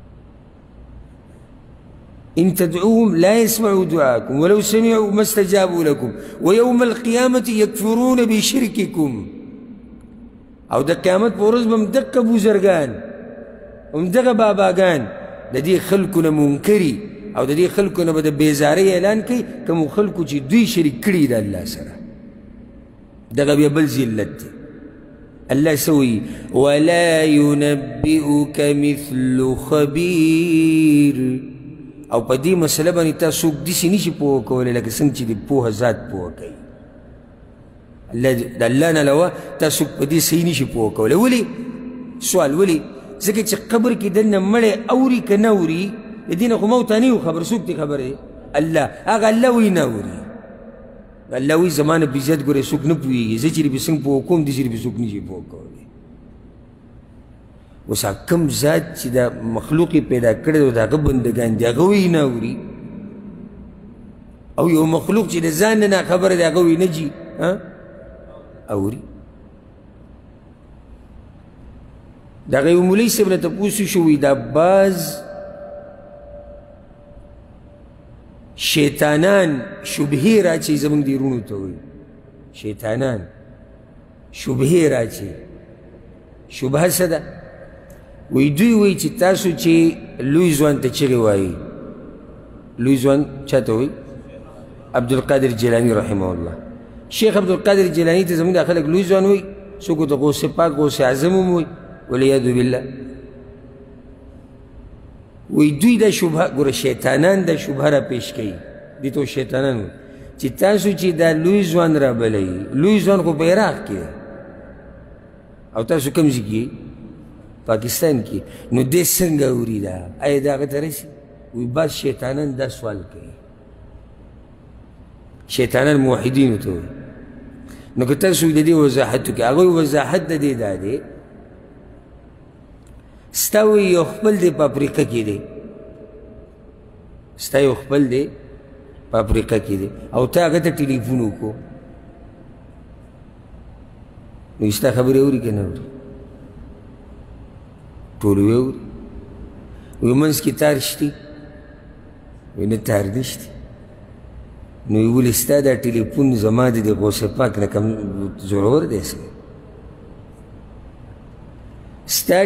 إن تدعوهم لا يسمعوا دعاءكم ولو سمعوا ما استجابوا لكم ويوم القيامة يكفرون بشرككم. او د قیامت په ورځ به همدغه بوزرګان همدغه باباګان د دې خلکو نه منکري او د دې خلکو نه به د بیزارۍ اعلان کوي کومو خلکو چې دوی شریک کړي د الله سره. دغه بیا بل ذلت دی. الله څه وایي؟ ولا ينبئك مثل خبیر. او په دې مسله باندې تا څوک داسې نشي پوه کولی لکه څنګه چې د پوهه ذات پوه کوي. د الله نه علاوه تا څوک په دې صحیح نشي پوه کولی. ولې؟ سوال ولې؟ ځکه چې قبر کې دننه مړی اوري که نه اوري د دې نه خو موته نه یو خبر. څوک دی خبر دی؟ الله. هغه الله وایي نه اوري. الله وایي زما نه بېزت ګورې څوک نه پوهېږي. زه چې پرې څنګه پوه کوم داسې پرې څوک نشي پوه کولی. اوس کوم ذات چې دا مخلوق یې پیدا کړی دی د هغه بندګان دي هغه وایي نه اوري، او یو مخلوق چې د ځان نه ناخبره دی هغه وایي نه جي. اوري دغه یو مولوي صاحب نه تپوس وشو وي دا بعض شیطانان شبهې راچوي زموږ دې وروڼو ته وایي شیطانان شبهې راچوي شبهه څه ده وایي دوی وایي چې تاسو چې لوی ځوان ته چغې وایي لوی ځوان چا ته وایي عبدالقادر جیلاني رحمه الله شیخ عبدالقادر جیلاني ته زموږ دا خلک لوی ځوان وایي څوک ورته غوث پاک غوث اعظم هم وایي والعیاذ بالله وی دوی دا شبهه ګوره شیطانان دا شبهه را پیش کوي دې ته شیطانان وایي چې تاسو چې دا لوی ځوان را بلوي لوی ځوان خو په عراق کې دی او تاسو کوم ځای کې پاکستان کې نو دې څنګه اوري دا آیا د هغه ته رسي وی بعض شیطانان دا سوال کوي شیطانان موحدینو ته وایي نو که تاسو د دې وضاحت وکړئ هغوی وضاحت د دې دا دی ستا وی یو خپل دی په افریقا کې دی ستا یو خپل دی په افریقا کې دی او ته هغه ته ټلیفون وکړو نو ستا خبرې اوري که نه اوري ټول وی اوري وی منځ کې تار شتي وی نه تار نشته نو وی ولې ستا دا ټلیفون زما د دې غوث پاک نه کم زورور دی ستا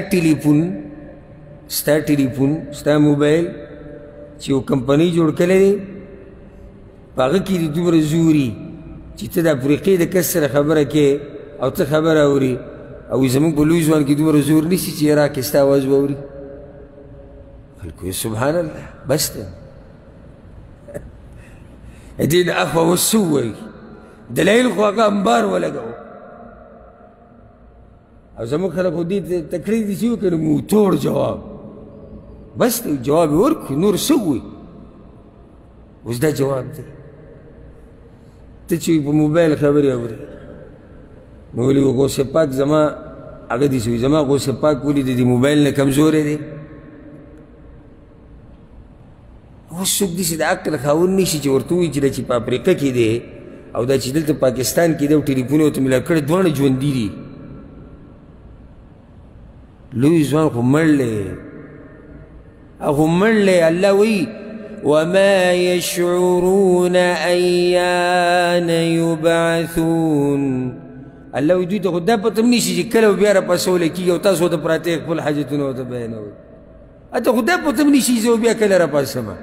ټلیفون ستا موبایل چې یو کمپنۍ جوړ کړی دی په هغه کې دې دومره زوري چې ته د افریقې د کس سره خبره کې او ته خبره اوري او زموږ په لوی ځوان کې دومره زور نیسي چې عراق کې ستا اواز واوري خلکو سبحان الله بس دی دې نه اخوا اوس څه ووایي دلایل خو هغه انبار ولګوو او زموږ خلک خو دې ته کړی دي چې وکړي نو موتور جواب بس دی جواب یې ورکړو نور څه ووایي اوس دا جواب دی ته چې په موبایل خبرې اورې نو ولې غوث پاک زما هغه دې څه زما غوث پاک ولې د دې موبایل نه کمزوری دی اوس څوک داسې د عقل خاوند نه شي چې ورته ووایي چې دا چې په افریقا کې دی او دا چې دلته پاکستان کې دی او ټلیفون یې ورته میلاو کړی دواړه ژوندي دي لوی ځوان خو مړ دی هغه مړ دی الله وایي وما يشعرون أيان يبعثون الله وایي دوی ته خو دا پته هم نشي چې کله به بیا راپاڅولی کېږي او تاسو ورته پراته خپل حاجتونه ورته بیانوئ هلته خو دا پته هم نشي چې بیا کله راپاڅمه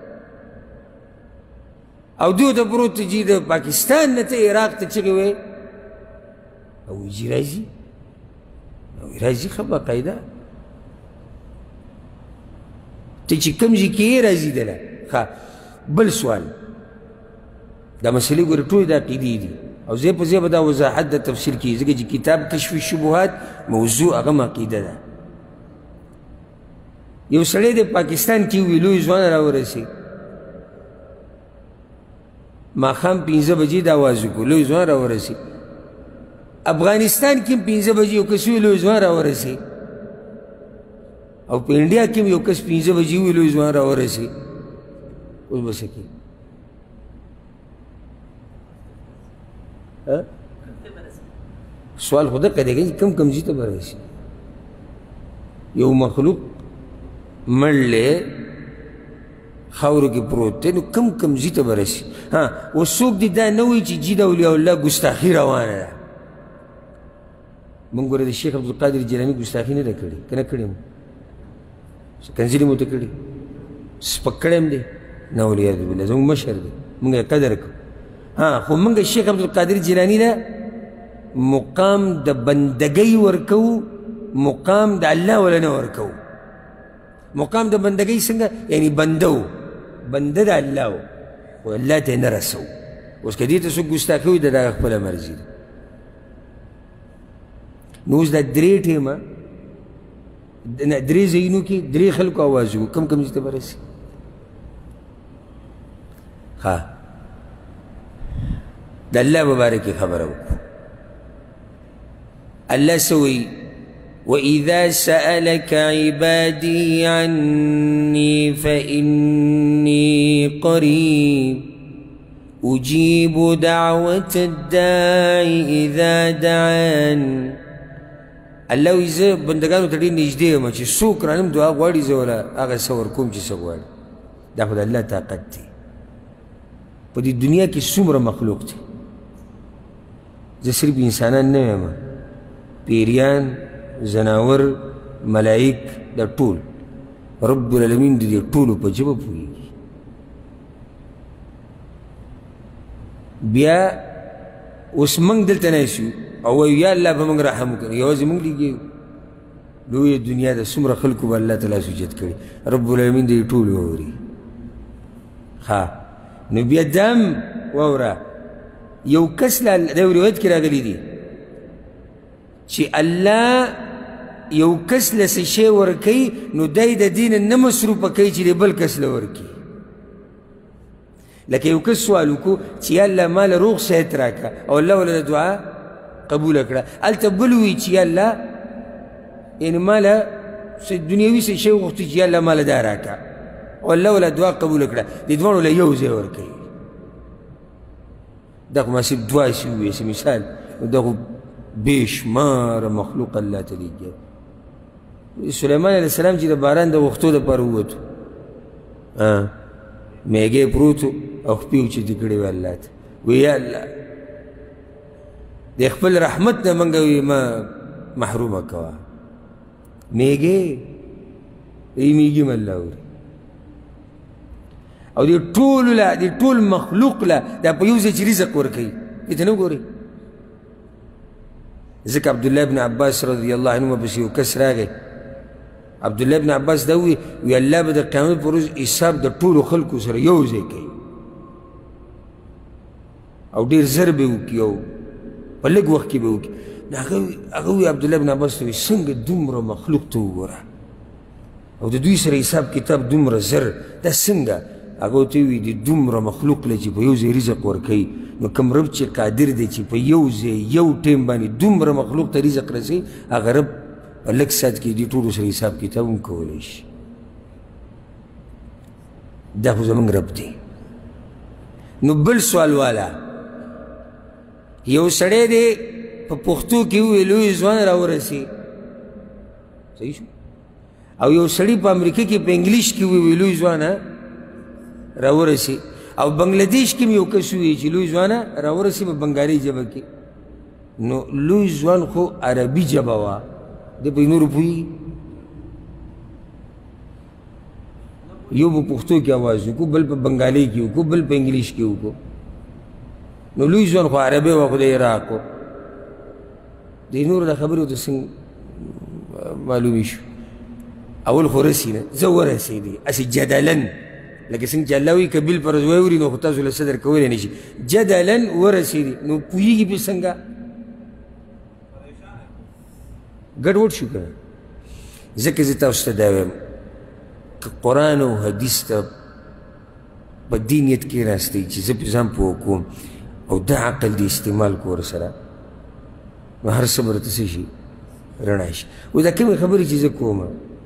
او دوی ورته پروت دی چې د پاکستان نه ته عراق ته چغې وایې او وایي چې راځي راځي ښه باقاعده ته چې کوم ځای کې یې راځي دله ښه بل سوال دا مسلې ګورې ټولې د عقیدې دي او ځای په ځای به دا وضاحت د تفصیل کېږي ځکه چې کتاب کشف الشبهات موضوع هغه هم عقیده ده یو سړی د پاکستان کې وي لوی ځوان راورسېد ماښام 5 بجې د اواز وکړو لوی ځوان راورسېد افغانستان کې هم 5 بجې یو کس وي لوی ځوان راورسېد او په انډیا کې هم یو کس 5 بجې وي لوی ځوان راورسېد اوس به څه کوي سوال خو دقه دی چې کم ځای ته به راسي یو مخلوق مړ دی خاورو کې پروت دی نو کم ځای ته به راسي اوس څوک دې دا نه وایي چې جي د اولیاء الله ګستاخي روانه ده مونږ ګوره د شیخ عبدالقادر جیلاني ګستاخي نه ده کړې که نه کړې مو کنځلې مو ته کړې سپک کړی هم دی نه والعیاذ بالله زموږ مشر دی مونږ یې قدر کوو خو مونږ شیخ عبدالقادر جیلاني نه مقام د بندګۍ ورکوو مقام د الله ولا نه ورکوو مقام د بندګۍ څنګه یعنی بنده و بنده د الله و خو الله ته یې نه رسوو اوس که دې ته څوک ګستاخي وایي د هغه خپله مرضي ده نو اوس دا درې ټیمه درې ځایونو کې درې خلکو اواز وکړو کم ځای ته به رسي د الله په باره کې خبره وکړو الله څه وایي وإذا سألك عبادي عني فإني قريب اجیب دعوت الداعی اذا دعان. الله وی زه بندگانو ته ډېر نږدې یم چې څوک رانم دعا غواړي زه وله هغه څه ورکوم چې څه غواړي. دا خو د الله طاقت دی. په دې دنیا کې څومره مخلوق دی، زه صرف انسانان نه یم، پیریان، زناور، ملائک، دا ټول رب العالمین د دې ټولو په ژبه پوهېږي. بیا اوس موږ دلته ناست یو او وایو یا الله په موږ رحم وکړي، یوازې موږ لږ لویه دنیا ده، څومره خلکو به الله تعالی سجد کړي، رب العالمین د دې ټول واوري. ها نو بیا دم واوره، یو کس له دا روایت کې راغلی دي چې الله یو کس له څه شی ورکوي نو دی د دې نه نه مصروفه کوي چې د بل کس له ورکړي. لکه یو کس سوال وکړو چې یا الله ما له روغ صحت راکړه او الله وله د دعا قبوله کړه، هلته بل وایي چې یا الله یعنې ما له دنیوي څه شی وغوښتي چې یا الله ما له دا راکړه او الله وله دعا قبوله کړه، دې دواړو له یو ځای ورکوي. دا خو ما صرف دعا چې ووایي چې مثال، دا خو بے شماره مخلوق الله ته لېږي. سلیمان علیه السلام چې د باران د غوښتو دپاره ووتو، میږی پروت و او خپې اوچتې کړې وې الله ته، وی یا الله د خپل رحمت نه موږ وی ما محرومه کوه. میږی ای میږي م الله اوري او دې ټولو له دې ټول مخلوق له دا په یو ځای چې رزق ورکوي، دې ته نه ګورئ. ځکه عبدالله ابن عباس رضی الله عنهما پسې یو کس راغی، عبدالله ابن عباس دا وی الله به د قیامت په ورځ حساب د ټولو خلکو سره یو ځای کوي او ډېر زر به وکړي او په لږ وخت کې به وکړي. نو هغه وی عبدالله ابن عباس ته وی څنګه دومره مخلوق ته وګوره او د دوی سره حساب کتاب دومره زر، دا څنګه؟ هغه ورته وی د دومره مخلوق له چې په یو ځای رزق ورکوي، نو کوم رب چې قادر دی چې په یو ځای یو ټیم باندې دومره مخلوق ته رزق رسوي، هغه رب په لږ ساعت کې دې ټولو سره حساب کتاب هم کولی شي. دا خو زموږ رب دی. نو بل سوال والا یو سړی دی په پښتو کې ووایي لوی ځوان راورسي، صحیح شو، او یو سړي په امریکا کې په انګلیش کې ووایي لوی ځوانه راورسي، او بنګلادیش کې یو کس ووایي چې لوی ځوانه راورسي په بنګالي ژبه کې. نو لوی ځوان خو عربي ژبه وه، دی په نورو پوهېږي، یو په پښتو کې اواز وکړو، بل په بنګالي کې وکړو، بل په انګلیش کې وکړو. نو لوی ځوان خو عربي وه خو د عراق و، د نورو د خبرې ورته څنګه معلومې شو؟ اول خو رسي نه، زه ورسېدې هسې جدلا، لکه څنګه چې الله وایي که بل فرض واوري نو خو تاسو له صدر کولی نه شي، جدلا ورسېدې. نو پوهېږي پې څنګه؟ ګډوډ شو که نه؟ ځکه زه تاسو ته دا وایم که قرآن او حدیث ته په دې نیت کښېناستئ چې زه پې ځان پوه کوم او دا عقل دې استعمال کو ورسره، نو هر څه به درته څه شي؟ رڼا شي. اوس دا کومې خبرې چې زه کوم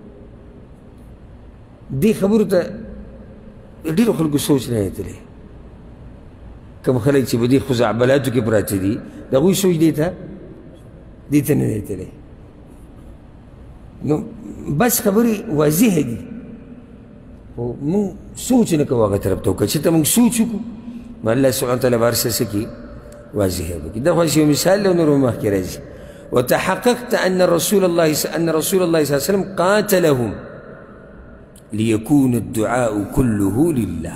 دې خبرو ته ډېرو خلکو سوچ نه دی تللی. کوم خلک چې په دې خزعبلاتو کې پراته دي د هغوی سوچ دې ته نه دی تللی. نو بس خبرې واضحه دي خو مونږ سوچ نه کوو هغه طرف ته وکړه چې ته مونږ سوچ وکړو نو الله سبحانه وتعالی به هر څه څه کړي؟ واضحه به کړي. دا خو یو مثال دی او نور به مخکې راځي. وتحققت أن رسول الله صلى الله عليه وسلم قاتلهم ليكون الدعاء كله لله.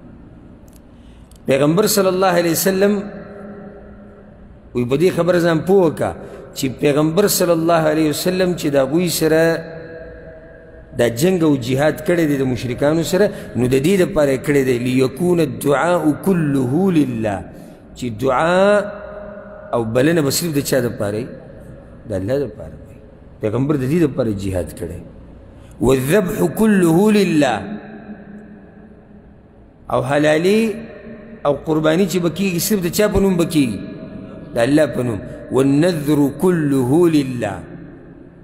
پیغمبر صلی الله علیه وسلم وی په دې خبره ځان پوه کړه چې پیغمبر صلی الله علیه وسلم چې د هغوی سره دا جنگ او جهاد کړی دی د مشرکانو سره، نو د دې دپاره یې کړی دی لیکون الدعاء كله لله، چې دعا او بلنه به صرف د چا دپاره وي؟ د الله دپاره وي. پیغمبر د دې دپاره جهاد کړی. والذبح كله لله، او حلالي او قرباني چې به کېږي صرف د چا په نوم به کېږي؟ د الله په نوم. والنذر كله لله،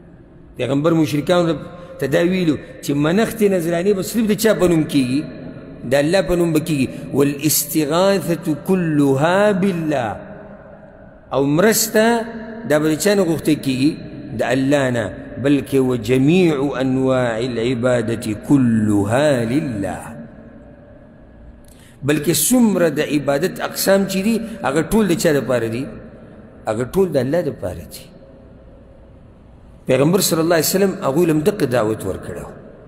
پیغمبر مشرکانو ته دا ویلو چې منښتې نذرانې به صرف د چا په نوم کېږي؟ دا اللہ پا نوم بکی گی والاستغاثة كلها بالله او مرستا دا بچانا غفتے کی گی دا اللہ نا بلکہ وجمیع انواع العبادة كلها للہ بلکہ سمر دا عبادت اقسام چی دی اگر طول دا چا دا پار دی اگر طول دا اللہ دا پار دی پیغمبر صلی اللہ علیہ وسلم اگوی لم دق دعوت ورکڑا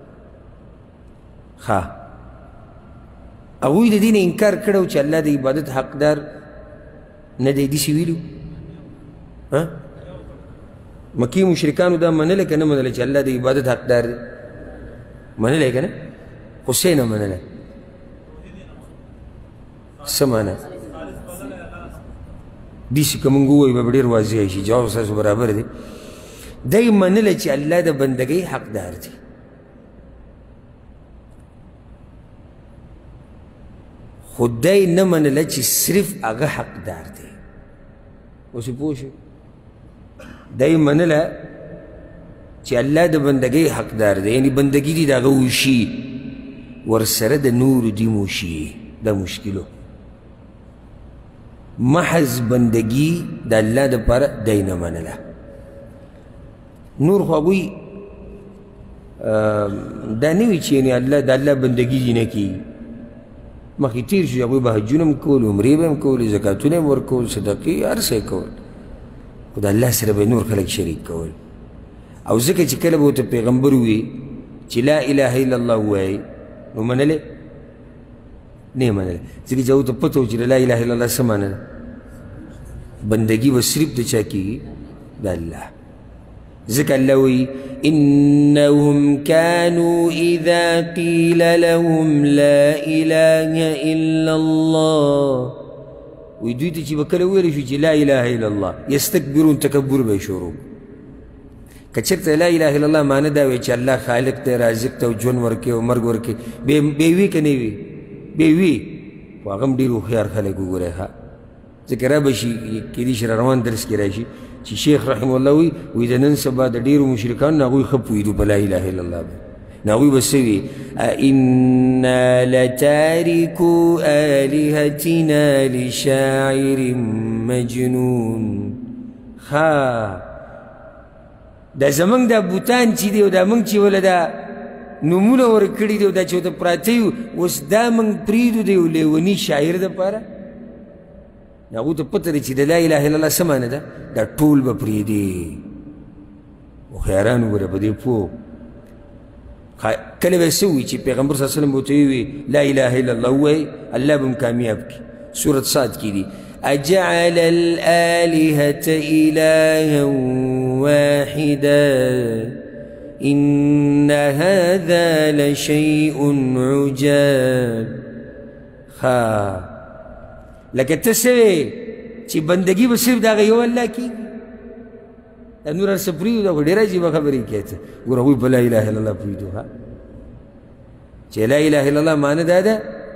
خواہ اگوی دا دین انکار کڑاو چا اللہ دا عبادت حق دار ندے دیسی ویلو مکی مشرکانو دا منلے کہ نا منلے چا اللہ دا عبادت حق دار منلے کہ نا حسین منلے سمانا دیسی کمنگوئی ببڑیر واضح ہے جواب ساسو برابر دے دای منلے چی اللہ دا بندگی حق دار دی خود دای نمنلے چی صرف اگا حق دار دی اسی پوشو دای منلے چی اللہ دا بندگی حق دار دی یعنی بندگی دی دا غوشی ورسر دا نور دی موشی دا مشکلو محض بندگی دا اللہ دا پارا دای نمنلے نور خواهی دا نوی چی یعنی دا اللہ بندگی جی نکی مخی تیر شو اگوی بحجونم کول عمریبم کول زکاتونم ورکول صدقی عرصه کول خدا اللہ سر بے نور خلق شریک کول او ذکر چی کلب ہوتا پیغمبر ہوئی چی لا الہ الا اللہ ہوئی نو منلے نہیں منلے ذکر جاو تا پتو چی لا الہ الا اللہ سمانا بندگی و صرف دا چاکی دا اللہ ذکر اللہ ہوئی انہم کانوا اذا قیل لهم لا الہ الا اللہ وی دویتا چی بکل ہوئی رشو چی لا الہ الا اللہ یستکبرون تکبر بے شروع کچھرتا لا الہ الا اللہ مانا داوی چی اللہ خالق تے رازق تے جون ورکے و مرگ ورکے بیوی کنی وی بیوی واغم دیرو خیار خالقو گو رہا ذکر بشی کدیش روان درس کی راشی چی شیخ رحمه اللہ وی دا نن سبا دا دیر مشرکان ناغوی خپوی دو بلا الہ الا اللہ ناغوی بسوی اِنَّا لَتَارِكُ آلِهَتِنَا لِشَاعِرٍ مَجْنُونَ دا زمان دا بوتان چی دیو دا منگ چی ولا دا نمون ورکڑی دیو دا چوتا پراتیو وس دا منگ پریدو دیو لیونی شاعر دا پارا ناغو تا پتر چی دا لا الہ الا اللہ سمانا دا دا طول با پریدی و خیران ورہ بدی پو کلے بیسوی چی پیغمبر صلی اللہ علیہ وسلم بوتوی لا الہ الا اللہ ہوئی اللہ بم کامیاب کی سورة صاد کی دی اجعل الآلہت الہا واحدا ان هذا لشیء عجاب لکہ تسوے چی بندگی بصرف دا غیو اللہ کی دا نور ارسا پریدو دا خودی راجی بخبری کہتا گورا ہوئی بلا الہ الا اللہ پریدو چی لا الہ الا اللہ مانا دادا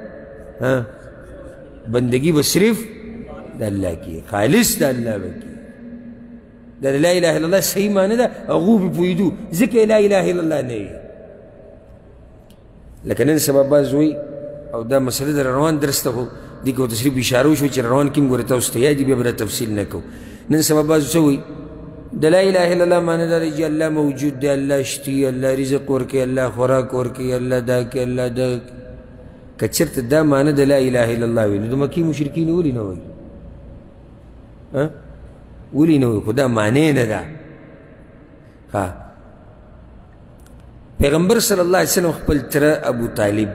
بندگی بصرف دا اللہ کی خالص دا اللہ بکی دا لا الہ الا اللہ صحیح مانا دا اغوب پریدو ذکر لا الہ الا اللہ نہیں لیکن ان سبب باز ہوئی او دا مسئلہ در روان درستا ہو دیکھو تصریف اشارو شو چی روان کم گورتا استیادی بیا برا تفصیل نکو نن سبب باز سوئی دا لا الہ الا اللہ مانا دا رجی اللہ موجود دے اللہ شتی اللہ رزق ورکی اللہ خوراک ورکی اللہ داکی اللہ داکی کچرت دا مانا دا لا الہ الا اللہ وی دو مکی مشرکین اولی نوئی اولی نوئی خدا مانے ندا پیغمبر صلی اللہ علیہ وسلم خپل تر ابو طالب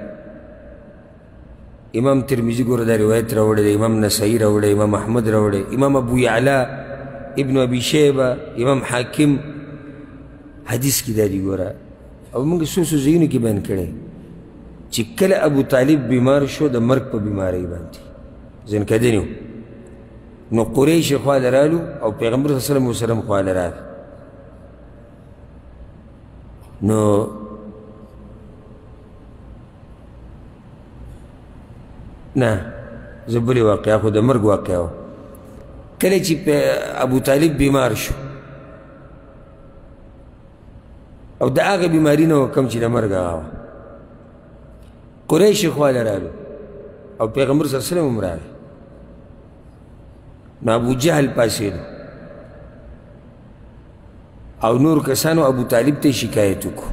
امام ترمیزی گورا دا روایت روڑے دے امام نسائی روڑے امام احمد روڑے امام ابو یعلا ابن ابی شیبہ امام حاکم حدیث کی دادی گورا اب منگا سوسو زیونی کی بین کرے چکل ابو طالب بیمار شو دا مرگ پا بیماری بانتی زن کدنیو نو قریش خواه لرالو او پیغمبر صلی اللہ علیہ وسلم خواه لرال نو نا زبری واقعا خود مرگ واقعا ہو کلے چی ابو طالب بیمار شو او دا آغا بیماری نو کم چی دا مرگ آغا قریش خواله رالو او پیغمبر صلی اللہ علیہ وسلم هم راغی نو ابو جهل پاسېدو او نور کسانو ابو طالب ته شکایت وکړو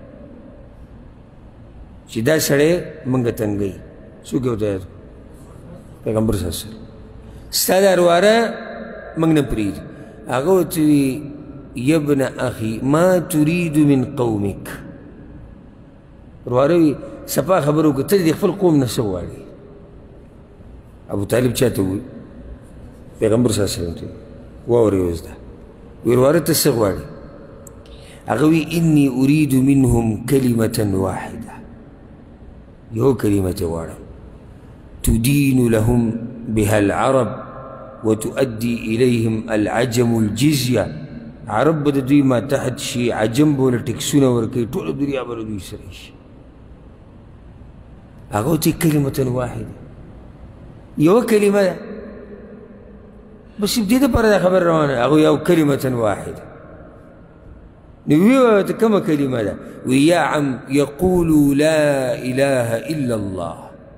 چې دا سړی موږ تنګوي څوک یې ورته یاد پیغمبر صلی الله علیه وسلم ستا دا رواره موږ نه پرېږدي هغه ورته وي یا ابن اخي ما تريد من قومك رواره وي صفا خبره وکړه ته د خپل قوم نه څه غواړې ابو طالب چاته ووایي پیغمبر صلی الله علیه وسلم ته واورې اوس دا وی رواره ته څه غواړې هغه وی انی اريد منهم کلمة واحده یو کلمه ته غواړم تدين لهم بها العرب وتؤدي إليهم العجم الجزية عرب به د دوی ما تحت شي عجم به ورله ټکسونه ورکوي ټوله دنیا به له دوی سره شي هغه ورته کلمة واحده یوه کلمه ده بس دې دپاره دا خبر روانه هغه یو کلمة واحده نو وی ورته کومه کلمه ده وی یا عم یقولوا لا اله الا الله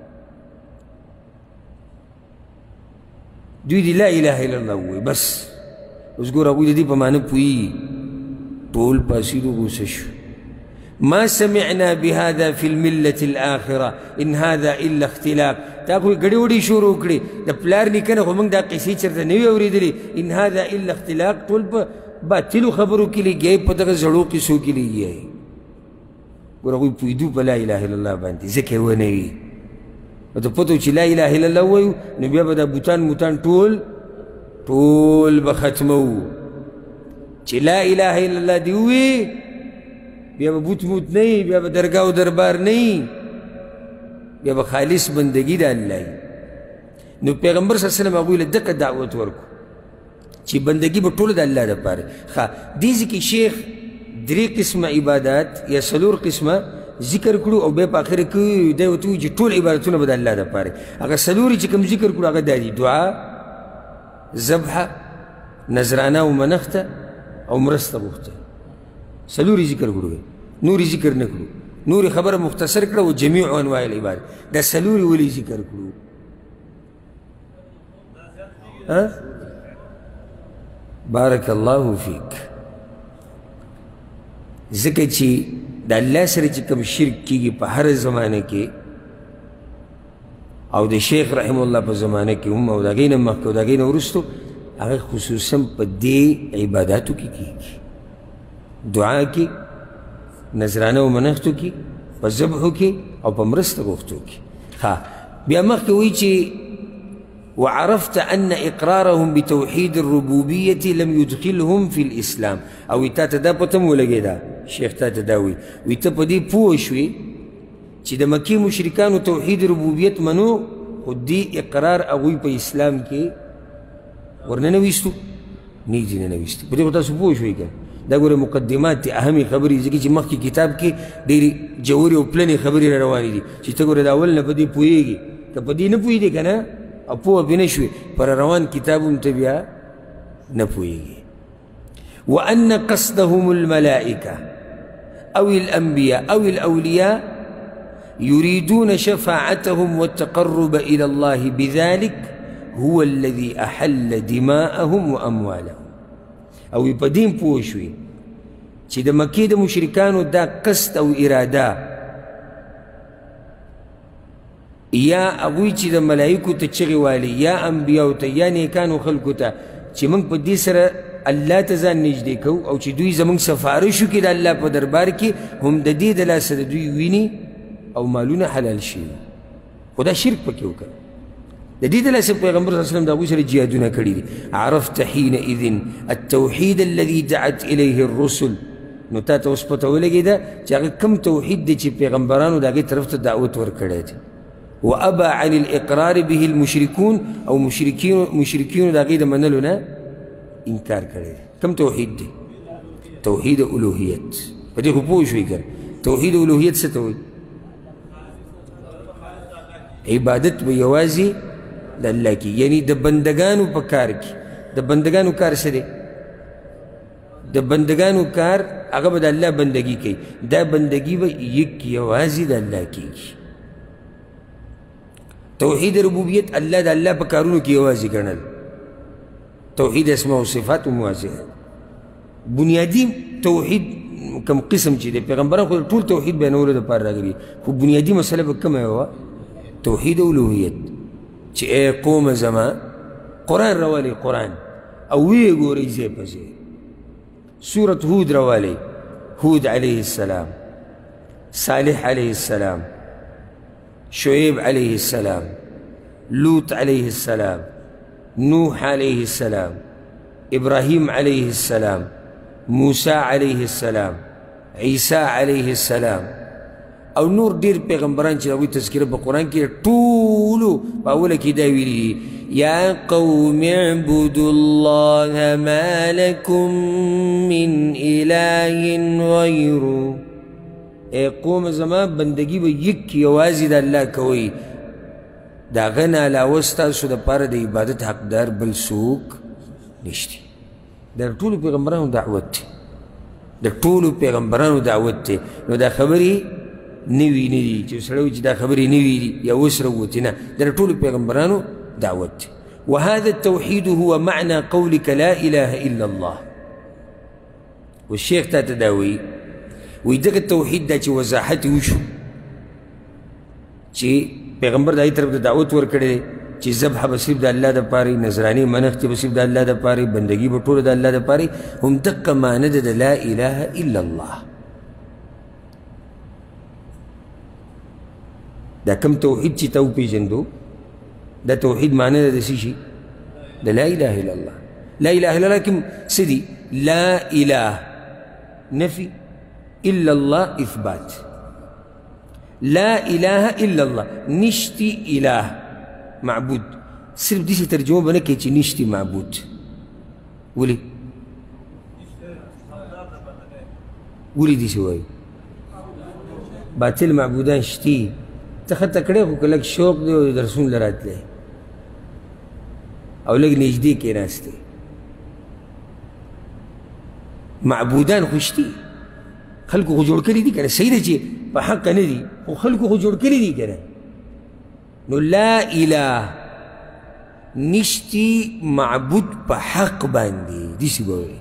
دوی دی لا اله الا الله وی بس اوس ګوره هغوی د دې په معنی پوهېږي ټول پاسېدو غوسه شو ما سمعنا بهذا في الملة الآخرة إن هذا إلا اختلاق تا خو ګډې وډې شروع کړې د پلار نیکه نه خو موږ دا قیسې چېرته نه وي اورېدلې ان هذا إلا اختلاق ټول په باطلو خبرو کې لګیا په دغه زړو قیسو کې لګیا ګوره هغوی پوهېدو په لا اله الا الله باندې ځکه یې ونه وي ورته پته و چې لا اله الا الله ووایو نو بیا به دا بوتان ټول به ختموو چې لا اله الا الله دې ووي بیا به بوت موت نه وي بیا به درګاه و دربار نه وي بیا به خالص بندګي د الله وي نو پیغمبر صلی الله علیه وسلم هغوی له دقه دعوت ورکړو چې بندگی به ټوله د الله دپاره ښه دې کې شیخ درې قسمه عبادات یا څلور قسمه ذکر کړو او بیا په اخر کې دی ورته وایي چې ټول عبادتونه به د الله دپاره هغه څلور چې کوم ذکر کړو هغه دا دي دعا ذبحه نذرانه او منښته او مرسته غوښته څلور ذکر کړو نور ذکر نه کړو نور خبره مختصر کړه او جمیع انواع العبادت دا څلور ولې ذکر کړو بارک الله فیک ځکه چې د الله سره چې کوم شرک کېږي په هر زمانه کې او د شیخ رحم الله په زمانه کې هم او د هغې نه مخکې او د هغې نه وروستو هغه خصوصا په دې عباداتو کې کېږي دعا کې نذرانه او منښتو کې په ذبحو کې او په مرسته غوښتو کې ښه بیا مخکې وایي چې وعرفت أن إقرارهم بتوحيد الربوبية لم يدخلهم في الإسلام أو تاتا دا پتم ولګی دا شیخ تاتا دا وی وی ته په دې پوه شوې چې د مکې مشرکانو توحید ربوبیت منو خو دې اقرار هغوی په اسلام کې ورننه ویستو نه دې نه ویستو په دې خو تاسو پوه شوئ که دا ګوره مقدمات دي اهمې خبرې ځکه چې مخکې کتاب کې ډېرې جوورې او پلنې خبرې را روانې دي چې ته ګوره د اول نه په دې پوهېږې که په دې نه پوهېدې که نه او پوه پې نه شوې پر روان کتاب هم ته بیا نه پوهېږې وأن قصدهم الملائكة أو الأنبياء أو الأولياء يريدون شفاعتهم والتقرب إلى الله بذلك هو الذي أحل دماءهم وأموالهم او په دې پوه شوې چې د مکې د مشرکانو دا قصد او اراده یا هغوی چې د ملایکو ته چغې والي یا انبیاو ته یا نیکانو خلکو ته چې موږ په دې سره الله ته ځان نږدې کوو او چې دوی زموږ سفارش وکړي د الله په دربار کې هم د دې د لاسه د دوی وینې او مالونه حلال شوي خو دا شرک پکې وکړه د دې د لاسه پیغمبر صلی الله علیه وسلم د هغوی سره جهادونه کړي دي عرفت حینئذ التوحید الذي دعت الیه الرسل نو تا ته اوس پته ولګېده چې هغه کوم توحید دی چې پیغمبرانو د هغې طرف ته دعوت ورکړی دی وابى عن الاقرار به المشركون او مشرکینو د هغې د منلو نه انکار کړی دی کوم توحید دی توحید الوهیت په دې خو پوه شوئ که توحید الوهیت څه ته وایي عبادت به یوازې د الله کی یعنی د بندگانو په کار کې د بندگانو کار څه دی د بندگانو کار هغه به د الله بندگی کوي دا بندگی به یک یوازې د الله کېږي توحید ربوبیت اللہ دا اللہ پا کارونو کی آوازی کرنل. توحید اسماء و صفات و موازی ہے. بنیادی توحید کم قسم چی دے پیغمبران خود طول توحید بینور دا پار راگری خود بنیادی مسئلہ با کم ہے ہوا توحید الوہیت. چی اے قوم زمان قرآن روالی قرآن اوی گوری زی پزی سورة ہود روالی ہود علیہ السلام صالح علیہ السلام شعیب علیہ السلام لوط علیہ السلام نوح علیہ السلام ابراہیم علیہ السلام موسیٰ علیہ السلام عیسیٰ علیہ السلام او نور دیر پیغمبران چی اوی تذکرہ با قرآن کی طولو باولا کی داویلی یا قوم اعبدوا اللہ ما لکم من الہ غیرو اے قوم زمان بندگی با یک یوازی دا اللہ کوئی دا غنا لاوستا سو دا پارا دا عبادت حق دار بل سوک نشتی. دا طولو پیغمبرانو دعوت تی دا طولو پیغمبرانو دعوت تی. نو دا خبری نوی ندی چو سڑوی چی دا خبری نوی دی یا وسروتی نا دا طولو پیغمبرانو دعوت تی. وهذا التوحيد هو معنى قولك لا إله إلا الله. والشيخ تداوي ويدك التوحيد دا چی وضاحت وشو چی پیغمبر دا ای طرف دا دعوت ورکڑے چی ذبح بصیب دا اللہ دا پاری نظرانی منخت بصیب دا اللہ دا پاری بندگی بطول دا اللہ دا پاری ہم دقا ماند دا لا الہ الا اللہ. دا کم توحید چی تو پی جندو دا توحید ماند دا سیشی دا لا الہ الا اللہ. لا الہ الا اللہ کم سدی لا الہ نفی الا اللہ اثبات. لا الہ الا اللہ نشتی الہ معبود صرف دیسی ترجمہ بنکے چی نشتی معبود ولی دیسی ہوئی باطل معبودان شتی تخت تکڑے خو کلک شوق دے و درسون لرات لے او لگ نجدی کے ناستے معبودان خوشتی خلقو خو جوڑ کری دی کنا صحیح دے چی پا حق ندی خو خلقو خو جوڑ کری دی کنا. نو لا الہ نشتی معبود پا حق باندی دیسی باوی.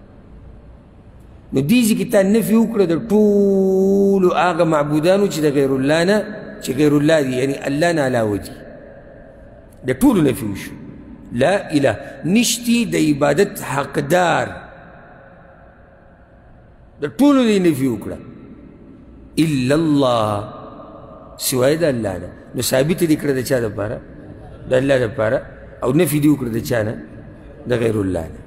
نو دیزی کتا نفی اکڑا در طولو آغا معبودانو چی دا غیر اللہ نا چی غیر اللہ دی یعنی اللہ نا علاوہ دی دا طولو نفی وشو. لا الہ نشتی دا عبادت حقدار دا طولو دی نفی اکڑا الا اللہ سوائے دا اللہ نا. نو ثابت دکڑا دا چا دا پارا دا اللہ دا پارا او نفی دی اکڑا دا چا نا دا غیر اللہ نا.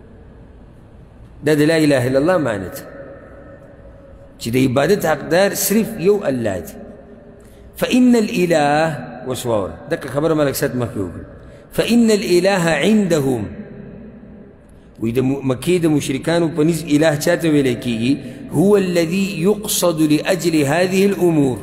دا لا الہ الا اللہ معنی چی دا عبادت حقدار صرف یو اللہ دی. فإن الإله وسوارا دقا خبر مالک سات مخیوک فإن الإله عندهم وإذا مكيد مشركان وبنز إله چاته ولكي هو الذي يقصد لأجل هذه الأمور.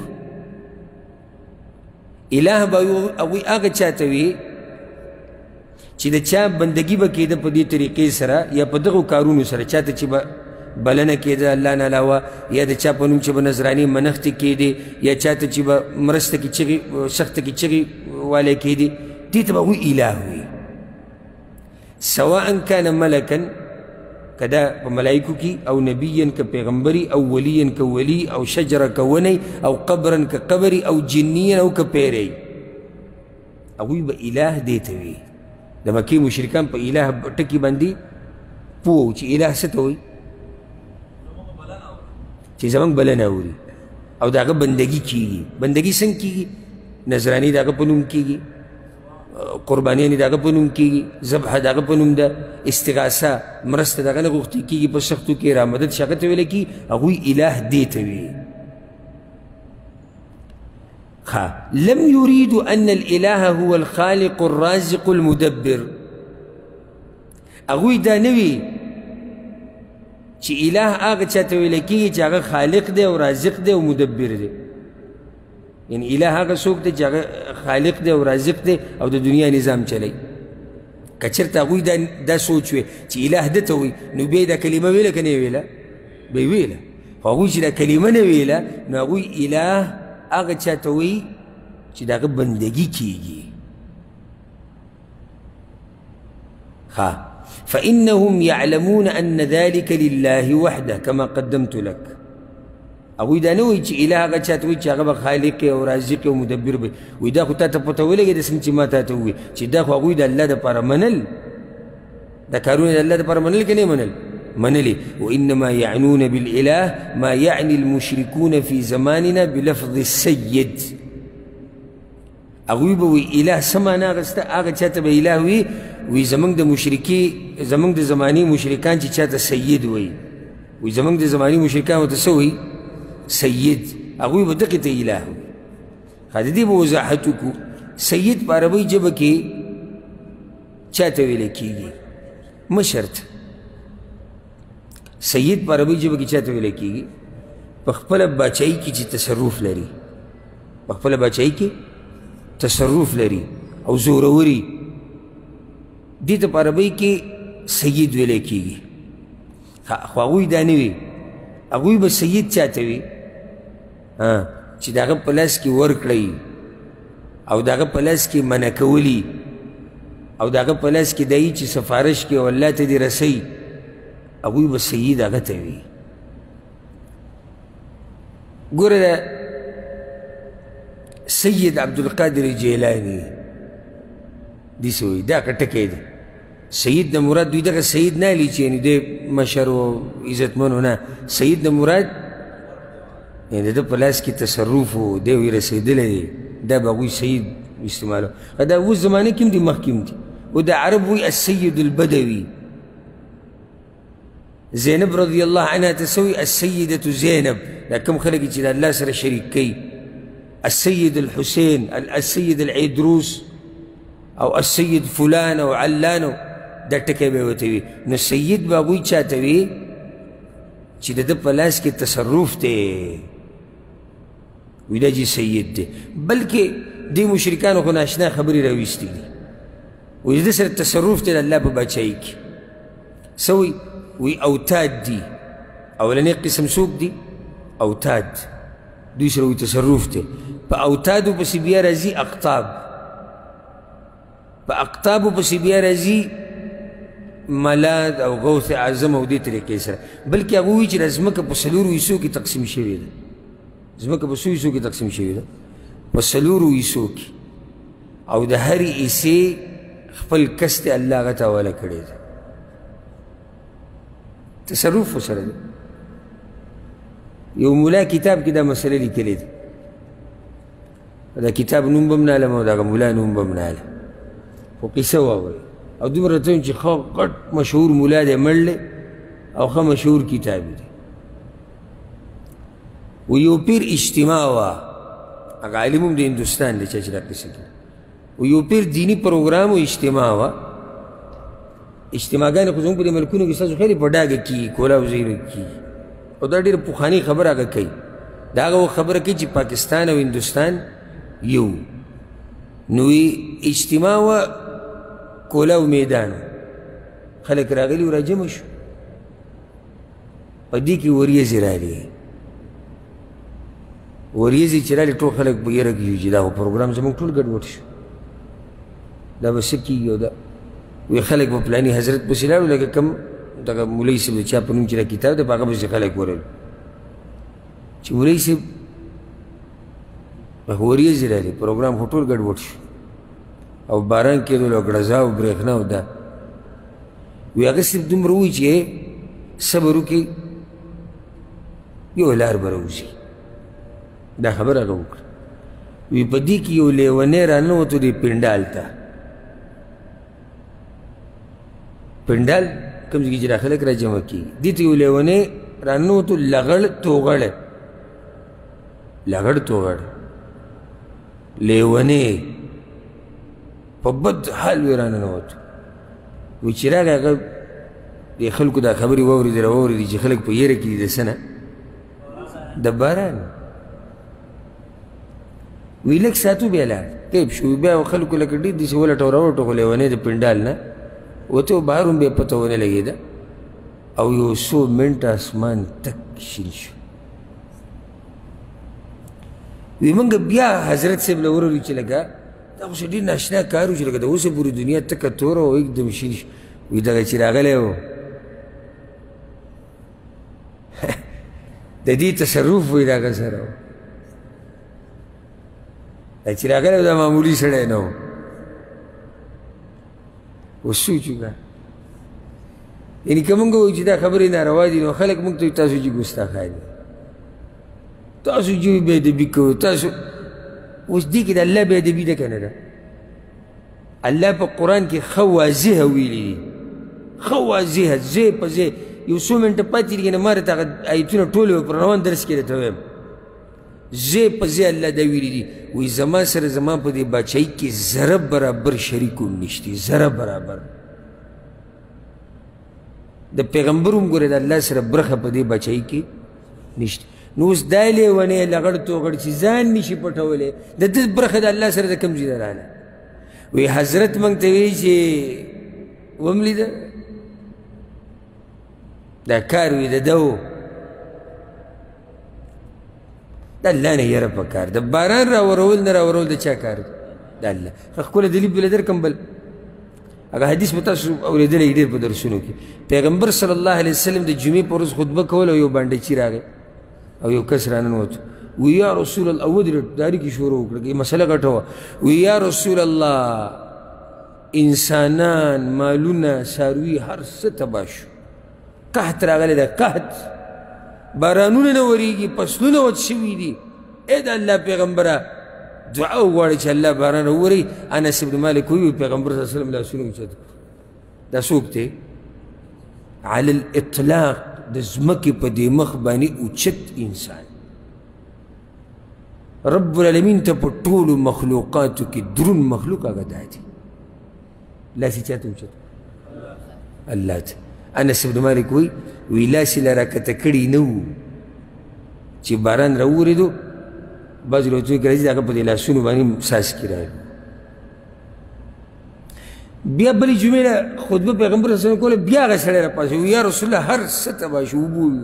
إله باوي آغا چاته وي چی دا چا بندگی با کیدا پا دی طریقے سرا یا پا دغو کارونو سرا چاہتا چی با بلنا کیدا اللہ نالاوا یا دا چا پا نوم چی با نظرانی منخت کیدے یا چاہتا چی با مرست کی چگی سخت کی چگی والے کیدے دیتا با ہوئی الہ ہوئی سواء کان ملکا کدا پا ملائکو کی او نبیا کا پیغمبری او ولیا کا ولی او شجر کا ونی او قبرا کا قبری او جنیا او کا پیرے اوی با الہ دیتا ہوئی. دا مکی مشرکان پا الہ ٹکی باندی پوو چی الہ ستوئی چی زمان بلنا ہوری او داگا بندگی کیگی. بندگی سنگ کیگی نظرانی داگا پنوم کیگی قربانیانی داگا پنوم کیگی ذبح داگا پنوم دا استغاثہ مرست داگا نگوختی کیگی پس سختو کی را مدد شاکت ویلے کی اگوی الہ دیتوی. لم يريد أن الإله هو الخالق الرازق المدبر. اگوی دا نوی چی الہ آگا چاہتوی لکی چی آگا خالق دے و رازق دے و مدبر دے. یعنی الہ آگا سوک دے چی آگا خالق دے و رازق دے او دا دنیا نظام چلے. کچرتا اگوی دا سوچوے چی الہ دتوی نو بے دا کلمہ ویلا کنے ویلا بے ویلا اگوی چی دا کلمہ نویلا نو اگوی الہ آگا چاہتوی چې د هغه بندګي کیږي. فإنهم يعلمون أن ذلك لله وحده كما قدمت لك. هغوی دا نه وایي چې اله هغه چا ته وایي چې هغه به خالق او رازق او مدبر به وایي دا خو تا ته پته ولګېده څنګه چې ما تا ته ووایي چې دا خو هغوی د الله دپاره منل، دا کارونه د الله دپاره منل که نه منل؟ منلي. وإنما يعنون بالإله ما يعني المشركون في زماننا بلفظ السيد. هغوی به وایي اله څه معنا اخېسته؟ هغه چا ته به اله وي زمونږ د مشرکي زمونږ د زماني مشرکان چې چا ته سید وایي زمونږ د زماني مشرکان ورته څه وایي؟ سید. هغوی به دقې ته اله وي. د دې به وضاحت وکړو. سید په عربۍ ژبه کې چا ته ویلی کېږي؟ مشر ته. سید په عربۍ ژبه کې چا ته ویلی کېږي؟ په خپله باچایي کې چې تصرف لري، په خپله باچایي کې تصرف لري او زوروري، دې ته په عربۍ کې سید ویلی کېږي. خو هغوی دا نه وي. هغوی به سید چا ته وي چې د هغه په لاس کې ورکړئ او د هغه په لاس کې منع کولي او د هغه په لاس کې دی چې سفارش کې او الله ته دې رسوي، هغوی به سید هغه ته وي. ګوره سید عبدالقادر جیلانی داسې وایي، دا که ټکی دی. سید د مراد دوی دغه سید نه لي چې یعنې دی مشر و عزتمن و نه. سید د مراد یعنې د ده په لاس کې تصرف و دی وی رسېدلی دی، دا به هغوی سید استعمالو. دا اوس زمانه کې هم دي مخکې هم دي. و د عرب وی السید البدوي. زینب رضی الله عنها ته څه وایي؟ السیدة زینب. دا کوم خلک چې د الله سره شریک کوي. السید الحسین، السید العیدروس او السید فلان او علان، دا ټکی به ورته وي. نو سید به هغوی چا ته وي چې د ده په لاس کې تصرف دی، وي دا چې سید دی. بلکې دې مشرکانو خو ناشنا خبرې راویستې دي. وایي د ده سره تصرف دی د الله په باچایي کې. څه وایي؟ وایي اوتاد دي. اولنی قسم څوک دي؟ اوتاد. دوی سره وایي تصرف دی. په اوتادو پسې بیا راځي اقطاب، په اقطابو پسې بیا راځي ملاد او غوث اعظم او دې طریقې سره. بلکې هغه وایي چې دا ځمکه په څلورو حصو کې تقسیم شوې ده. ځمکه په څو حصو کې تقسیم شوې ده؟ په څلورو حصو کې. او د هرې حصې خپل کس ته الله هغه ته حواله کړی ده. تصرف ورسره ده. یو مولا کتاب کې دا مسله لیکلې ده. دا کتاب نوم به هم نه علم او دغه مولا نوم به هم نه علم، خو قصه واورئ. او دومره ته چې ښه غټ مشهور مولا دی مړ دی او ښه مشهور کتاب دی. و یو پیر اجتماع وه، هغه عالم هم د هندوستان دی چا چې دا قصه کوي. و یو پیر دیني پروګرام و اجتماع وه. اجتماعګانې خو زموږ په دې ملکونو کې ستاسو خیلی په ډاګه کېږي، کولا وزیرو کېږي، او دا ډېره پخواني خبره هغه کوي. دا هغه خبره کوي چې پاکستان او هندوستان یو. نو اجتماع وه کولا و میدان، خلک راغلي و راجمع شو. په دې کې وریځې رالي. وریځې چې رالي ټول خلک په یره کې چې دا خو پروګرام زموږ ټول ګډوډ شو، دا به څه کېږي. او دا وایي خلک به پلاني حضرت پسې لاړو، لکه کوم دغه مولوي صاحب د چا په نوم چې دا کتاب دی په هغه پسې خلک ورغلو چې مولوي صاحب وریځې رالي، پروګرام خو ټول ګډوډ شو او باران کېدل او ګړزا او برېښنا او دا. وی هغه صرف دومره وایي چې صبر وکړئ یو لار به راوځي. دا خبره هغه وکړه. وی په دې کې یو لیونی راننوتو دی پنډال ته. پنډال کوم ځای کې چې دا خلک را جمع کېږي، دې ته یو لیونی راننوتو، لغړ توغړ، لغړ توغړ لیونی په بد حال وی راننوتو. وی چې راغی هغه دې خلکو دا خبرې واورېدې راواورېدې چې خلک په یره کې دي د څه نه؟ د باران. وی لږ ساعتو بیا لاړ، قیب شو. بیا خلکو لکه ډېر داسې ولټه راوټه خو لیونی د پنډال نه وته، بهر هم بیا پته ونه لګېده. او یو څو منټه اسمان تک شین شو. وی منگا بیا حضرت صاحب لورو چی لگا دا خوش دیر ناشنا کارو چی لگا دا اسے پوری دنیا تکا تورا و ایک دم شیرش وی دا چی راغلے ہو دا دی تصرف وی دا سر ہو دا چی راغلے ہو دا معمولی سڑے نو وہ سوچو گا یعنی کہ منگا وی چی دا خبری ناروا دی نو خلق منگتو تاسو جی گستاخا دی تاسو جو بے دبی کو تاسو اس دی کہ دا اللہ بے دبی دا کنا دا اللہ پا قرآن کی خوازیح ویلی دی خوازیح زی پا زی یو سو منٹ پاتی لیکن مارا تا آیتونا ٹولے و پر روان درس کے دا تویم زی پا زی اللہ دا ویلی دی وی زمان سر زمان پا دی باچائی کی ذرب برابر شریکون نشتی ذرب برابر دا پیغمبرم گورے دا اللہ سر برخ پا دی باچائی کی نشتی نو اس دائلے ونے لغڑ تو غڑ چیزان نیشی پٹھولے دا دس برخ دا اللہ سر دا کم جی دا رانا وی حضرت منگتا وی چی وملی دا دا کاروی دا دو دا اللہ نے یرا پا کار دا باران را ورول نا را ورول دا چا کار دا اللہ خکولا دلیب بلا در کم بل اگر حدیث بتا سو اولی دل ایدیر پا در سنو کی پیغمبر صلی اللہ علیہ وسلم دا جمعی پر روز خطبہ کولا و یو بانڈے چی را گئے او یو کس رانن ہوتو وی یا رسول اللہ اول داری کی شروع کرد یہ مسئلہ کٹھا ہوا وی یا رسول اللہ انسانان مالونا ساروی ہر ستباشو قحط راغلے دا قحط بارانون نوریگی پسلون وچ شوی دی اے دا اللہ پیغمبرہ دعاو گوارے چا اللہ باران روری انس بن مالک ہوئی پیغمبر صلی اللہ علیہ وسلم اللہ سنو چاہتا دا سوکتے علی الاطلاق دا زمکی پا دی مخبانی اوچت انسان رب العالمین تا پا طول مخلوقاتو کی درون مخلوق آگا دا دی لاسی چاہتا اوچت اللہ تا انس بن مالک ہوئی وی لاسی لارا کتکڑی نو چی باران روری دو بعض لوگتوی کرازی دا اگا پا دی لاسونو بانی ساس کی رائے بیا بلی جمعہ خطبہ پیغمبر صلی اللہ علیہ وسلم کولے بیا آگا سڑے را پاسے یا رسول اللہ ہر ستباشو بوئی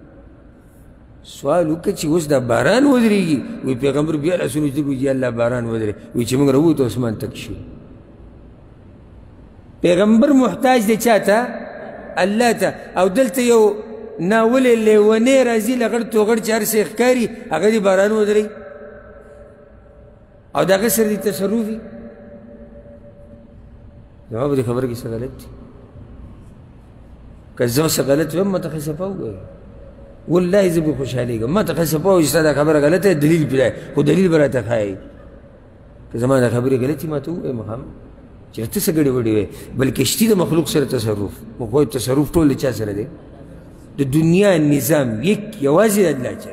سوال ہوکا چی اس دا باران ودرے گی وی پیغمبر بیا اللہ سنو چی جی اللہ باران ودرے وی چی منگ رو تو اسمان تک شو پیغمبر محتاج دے چاہتا اللہ تا او دلتا یو ناولے لیوانے رازی لغڑ تو غڑ چار سے اخکاری اگر دی باران ودرے او دا غصر دی تصروفی جواب دی خبر کی سے غلط تھی کہ زو سے غلط ہوئے ما تخصفاو گئے واللہ زبی خوش حالی گا ما تخصفاو جس دا خبر غلط ہے دلیل پلائے خود دلیل برا تخائی کہ زمان دا خبر غلطی ما تو ہوئے مقام چرتے سے گڑی بڑی ہوئے بلکہ اشتی دا مخلوق سر تصرف مخوئی تصرف طول چا سر دے دا دنیا نظام یک یوازی اللہ چرے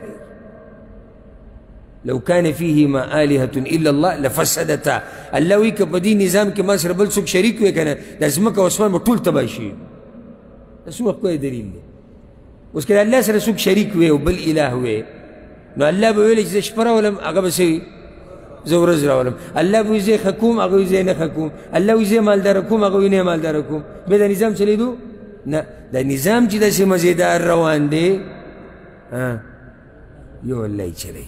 لو كان فيهما آلهة إلا الله لفسدتا اللہ وی کہ بدی نظام کے ماں سر بل سک شریک ہوئے کہنا لازمک و اسمان میں طول تباشی اسو وقت کوئی دلیل دے اس کے اللہ سر سک شریک ہوئے و بل الہ ہوئے نو اللہ بویلے جیسے شپرا ولم اگا بسے زورز را ولم اللہ بویزے حکوم اگا ویزے نہ حکوم اللہ ویزے مالدار حکوم اگا ویزے مالدار حکوم بے دا نظام چلے دو نا دا نظام چی دا سے مزیدار روان دے یو اللہ چلے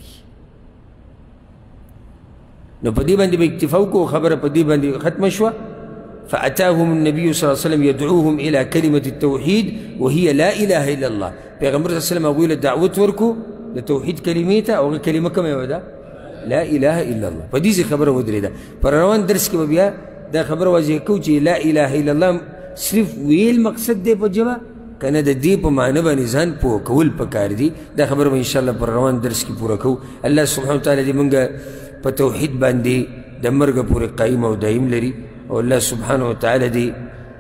نو پدی بندی با اکتفاو کو خبر پدی بندی ختم شوا فأتاهم النبي صلى الله عليه وسلم يدعوهم إلى كلمة التوحيد وهي لا إله إلا الله پیغمبر صلی اللہ علیہ وسلم اقول دعوت ورکو لتوحید کلمیتا او کلمہ کم ہے لا الہ الا اللہ پدی سے خبر ودری دا پر روان درس کے بیا دا خبر واضح کو چی لا الہ الا اللہ صرف ویل مقصد دے پا جمع کنا دا دی پا معنی با نزان پو کول پکار دی دا خبر با انشاءاللہ پر روان درس کی پورا کو اللہ سبحانہ وتعالی دی منگا پا توحید باندی دا مرگا پورے قائم و دائم لری اور اللہ سبحانہ وتعالی دی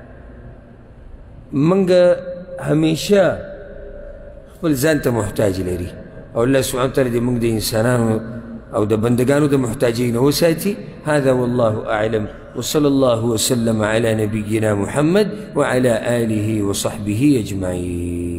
منگا ہمیشہ خپل ځان ته محتاج لري او الله سبحانه وتعالى دی موږ د انسانانو او د بندگانو د محتاجین وساتي هذا والله اعلم وصلى الله وسلم على نبينا محمد وعلى آله وصحبه اجمعين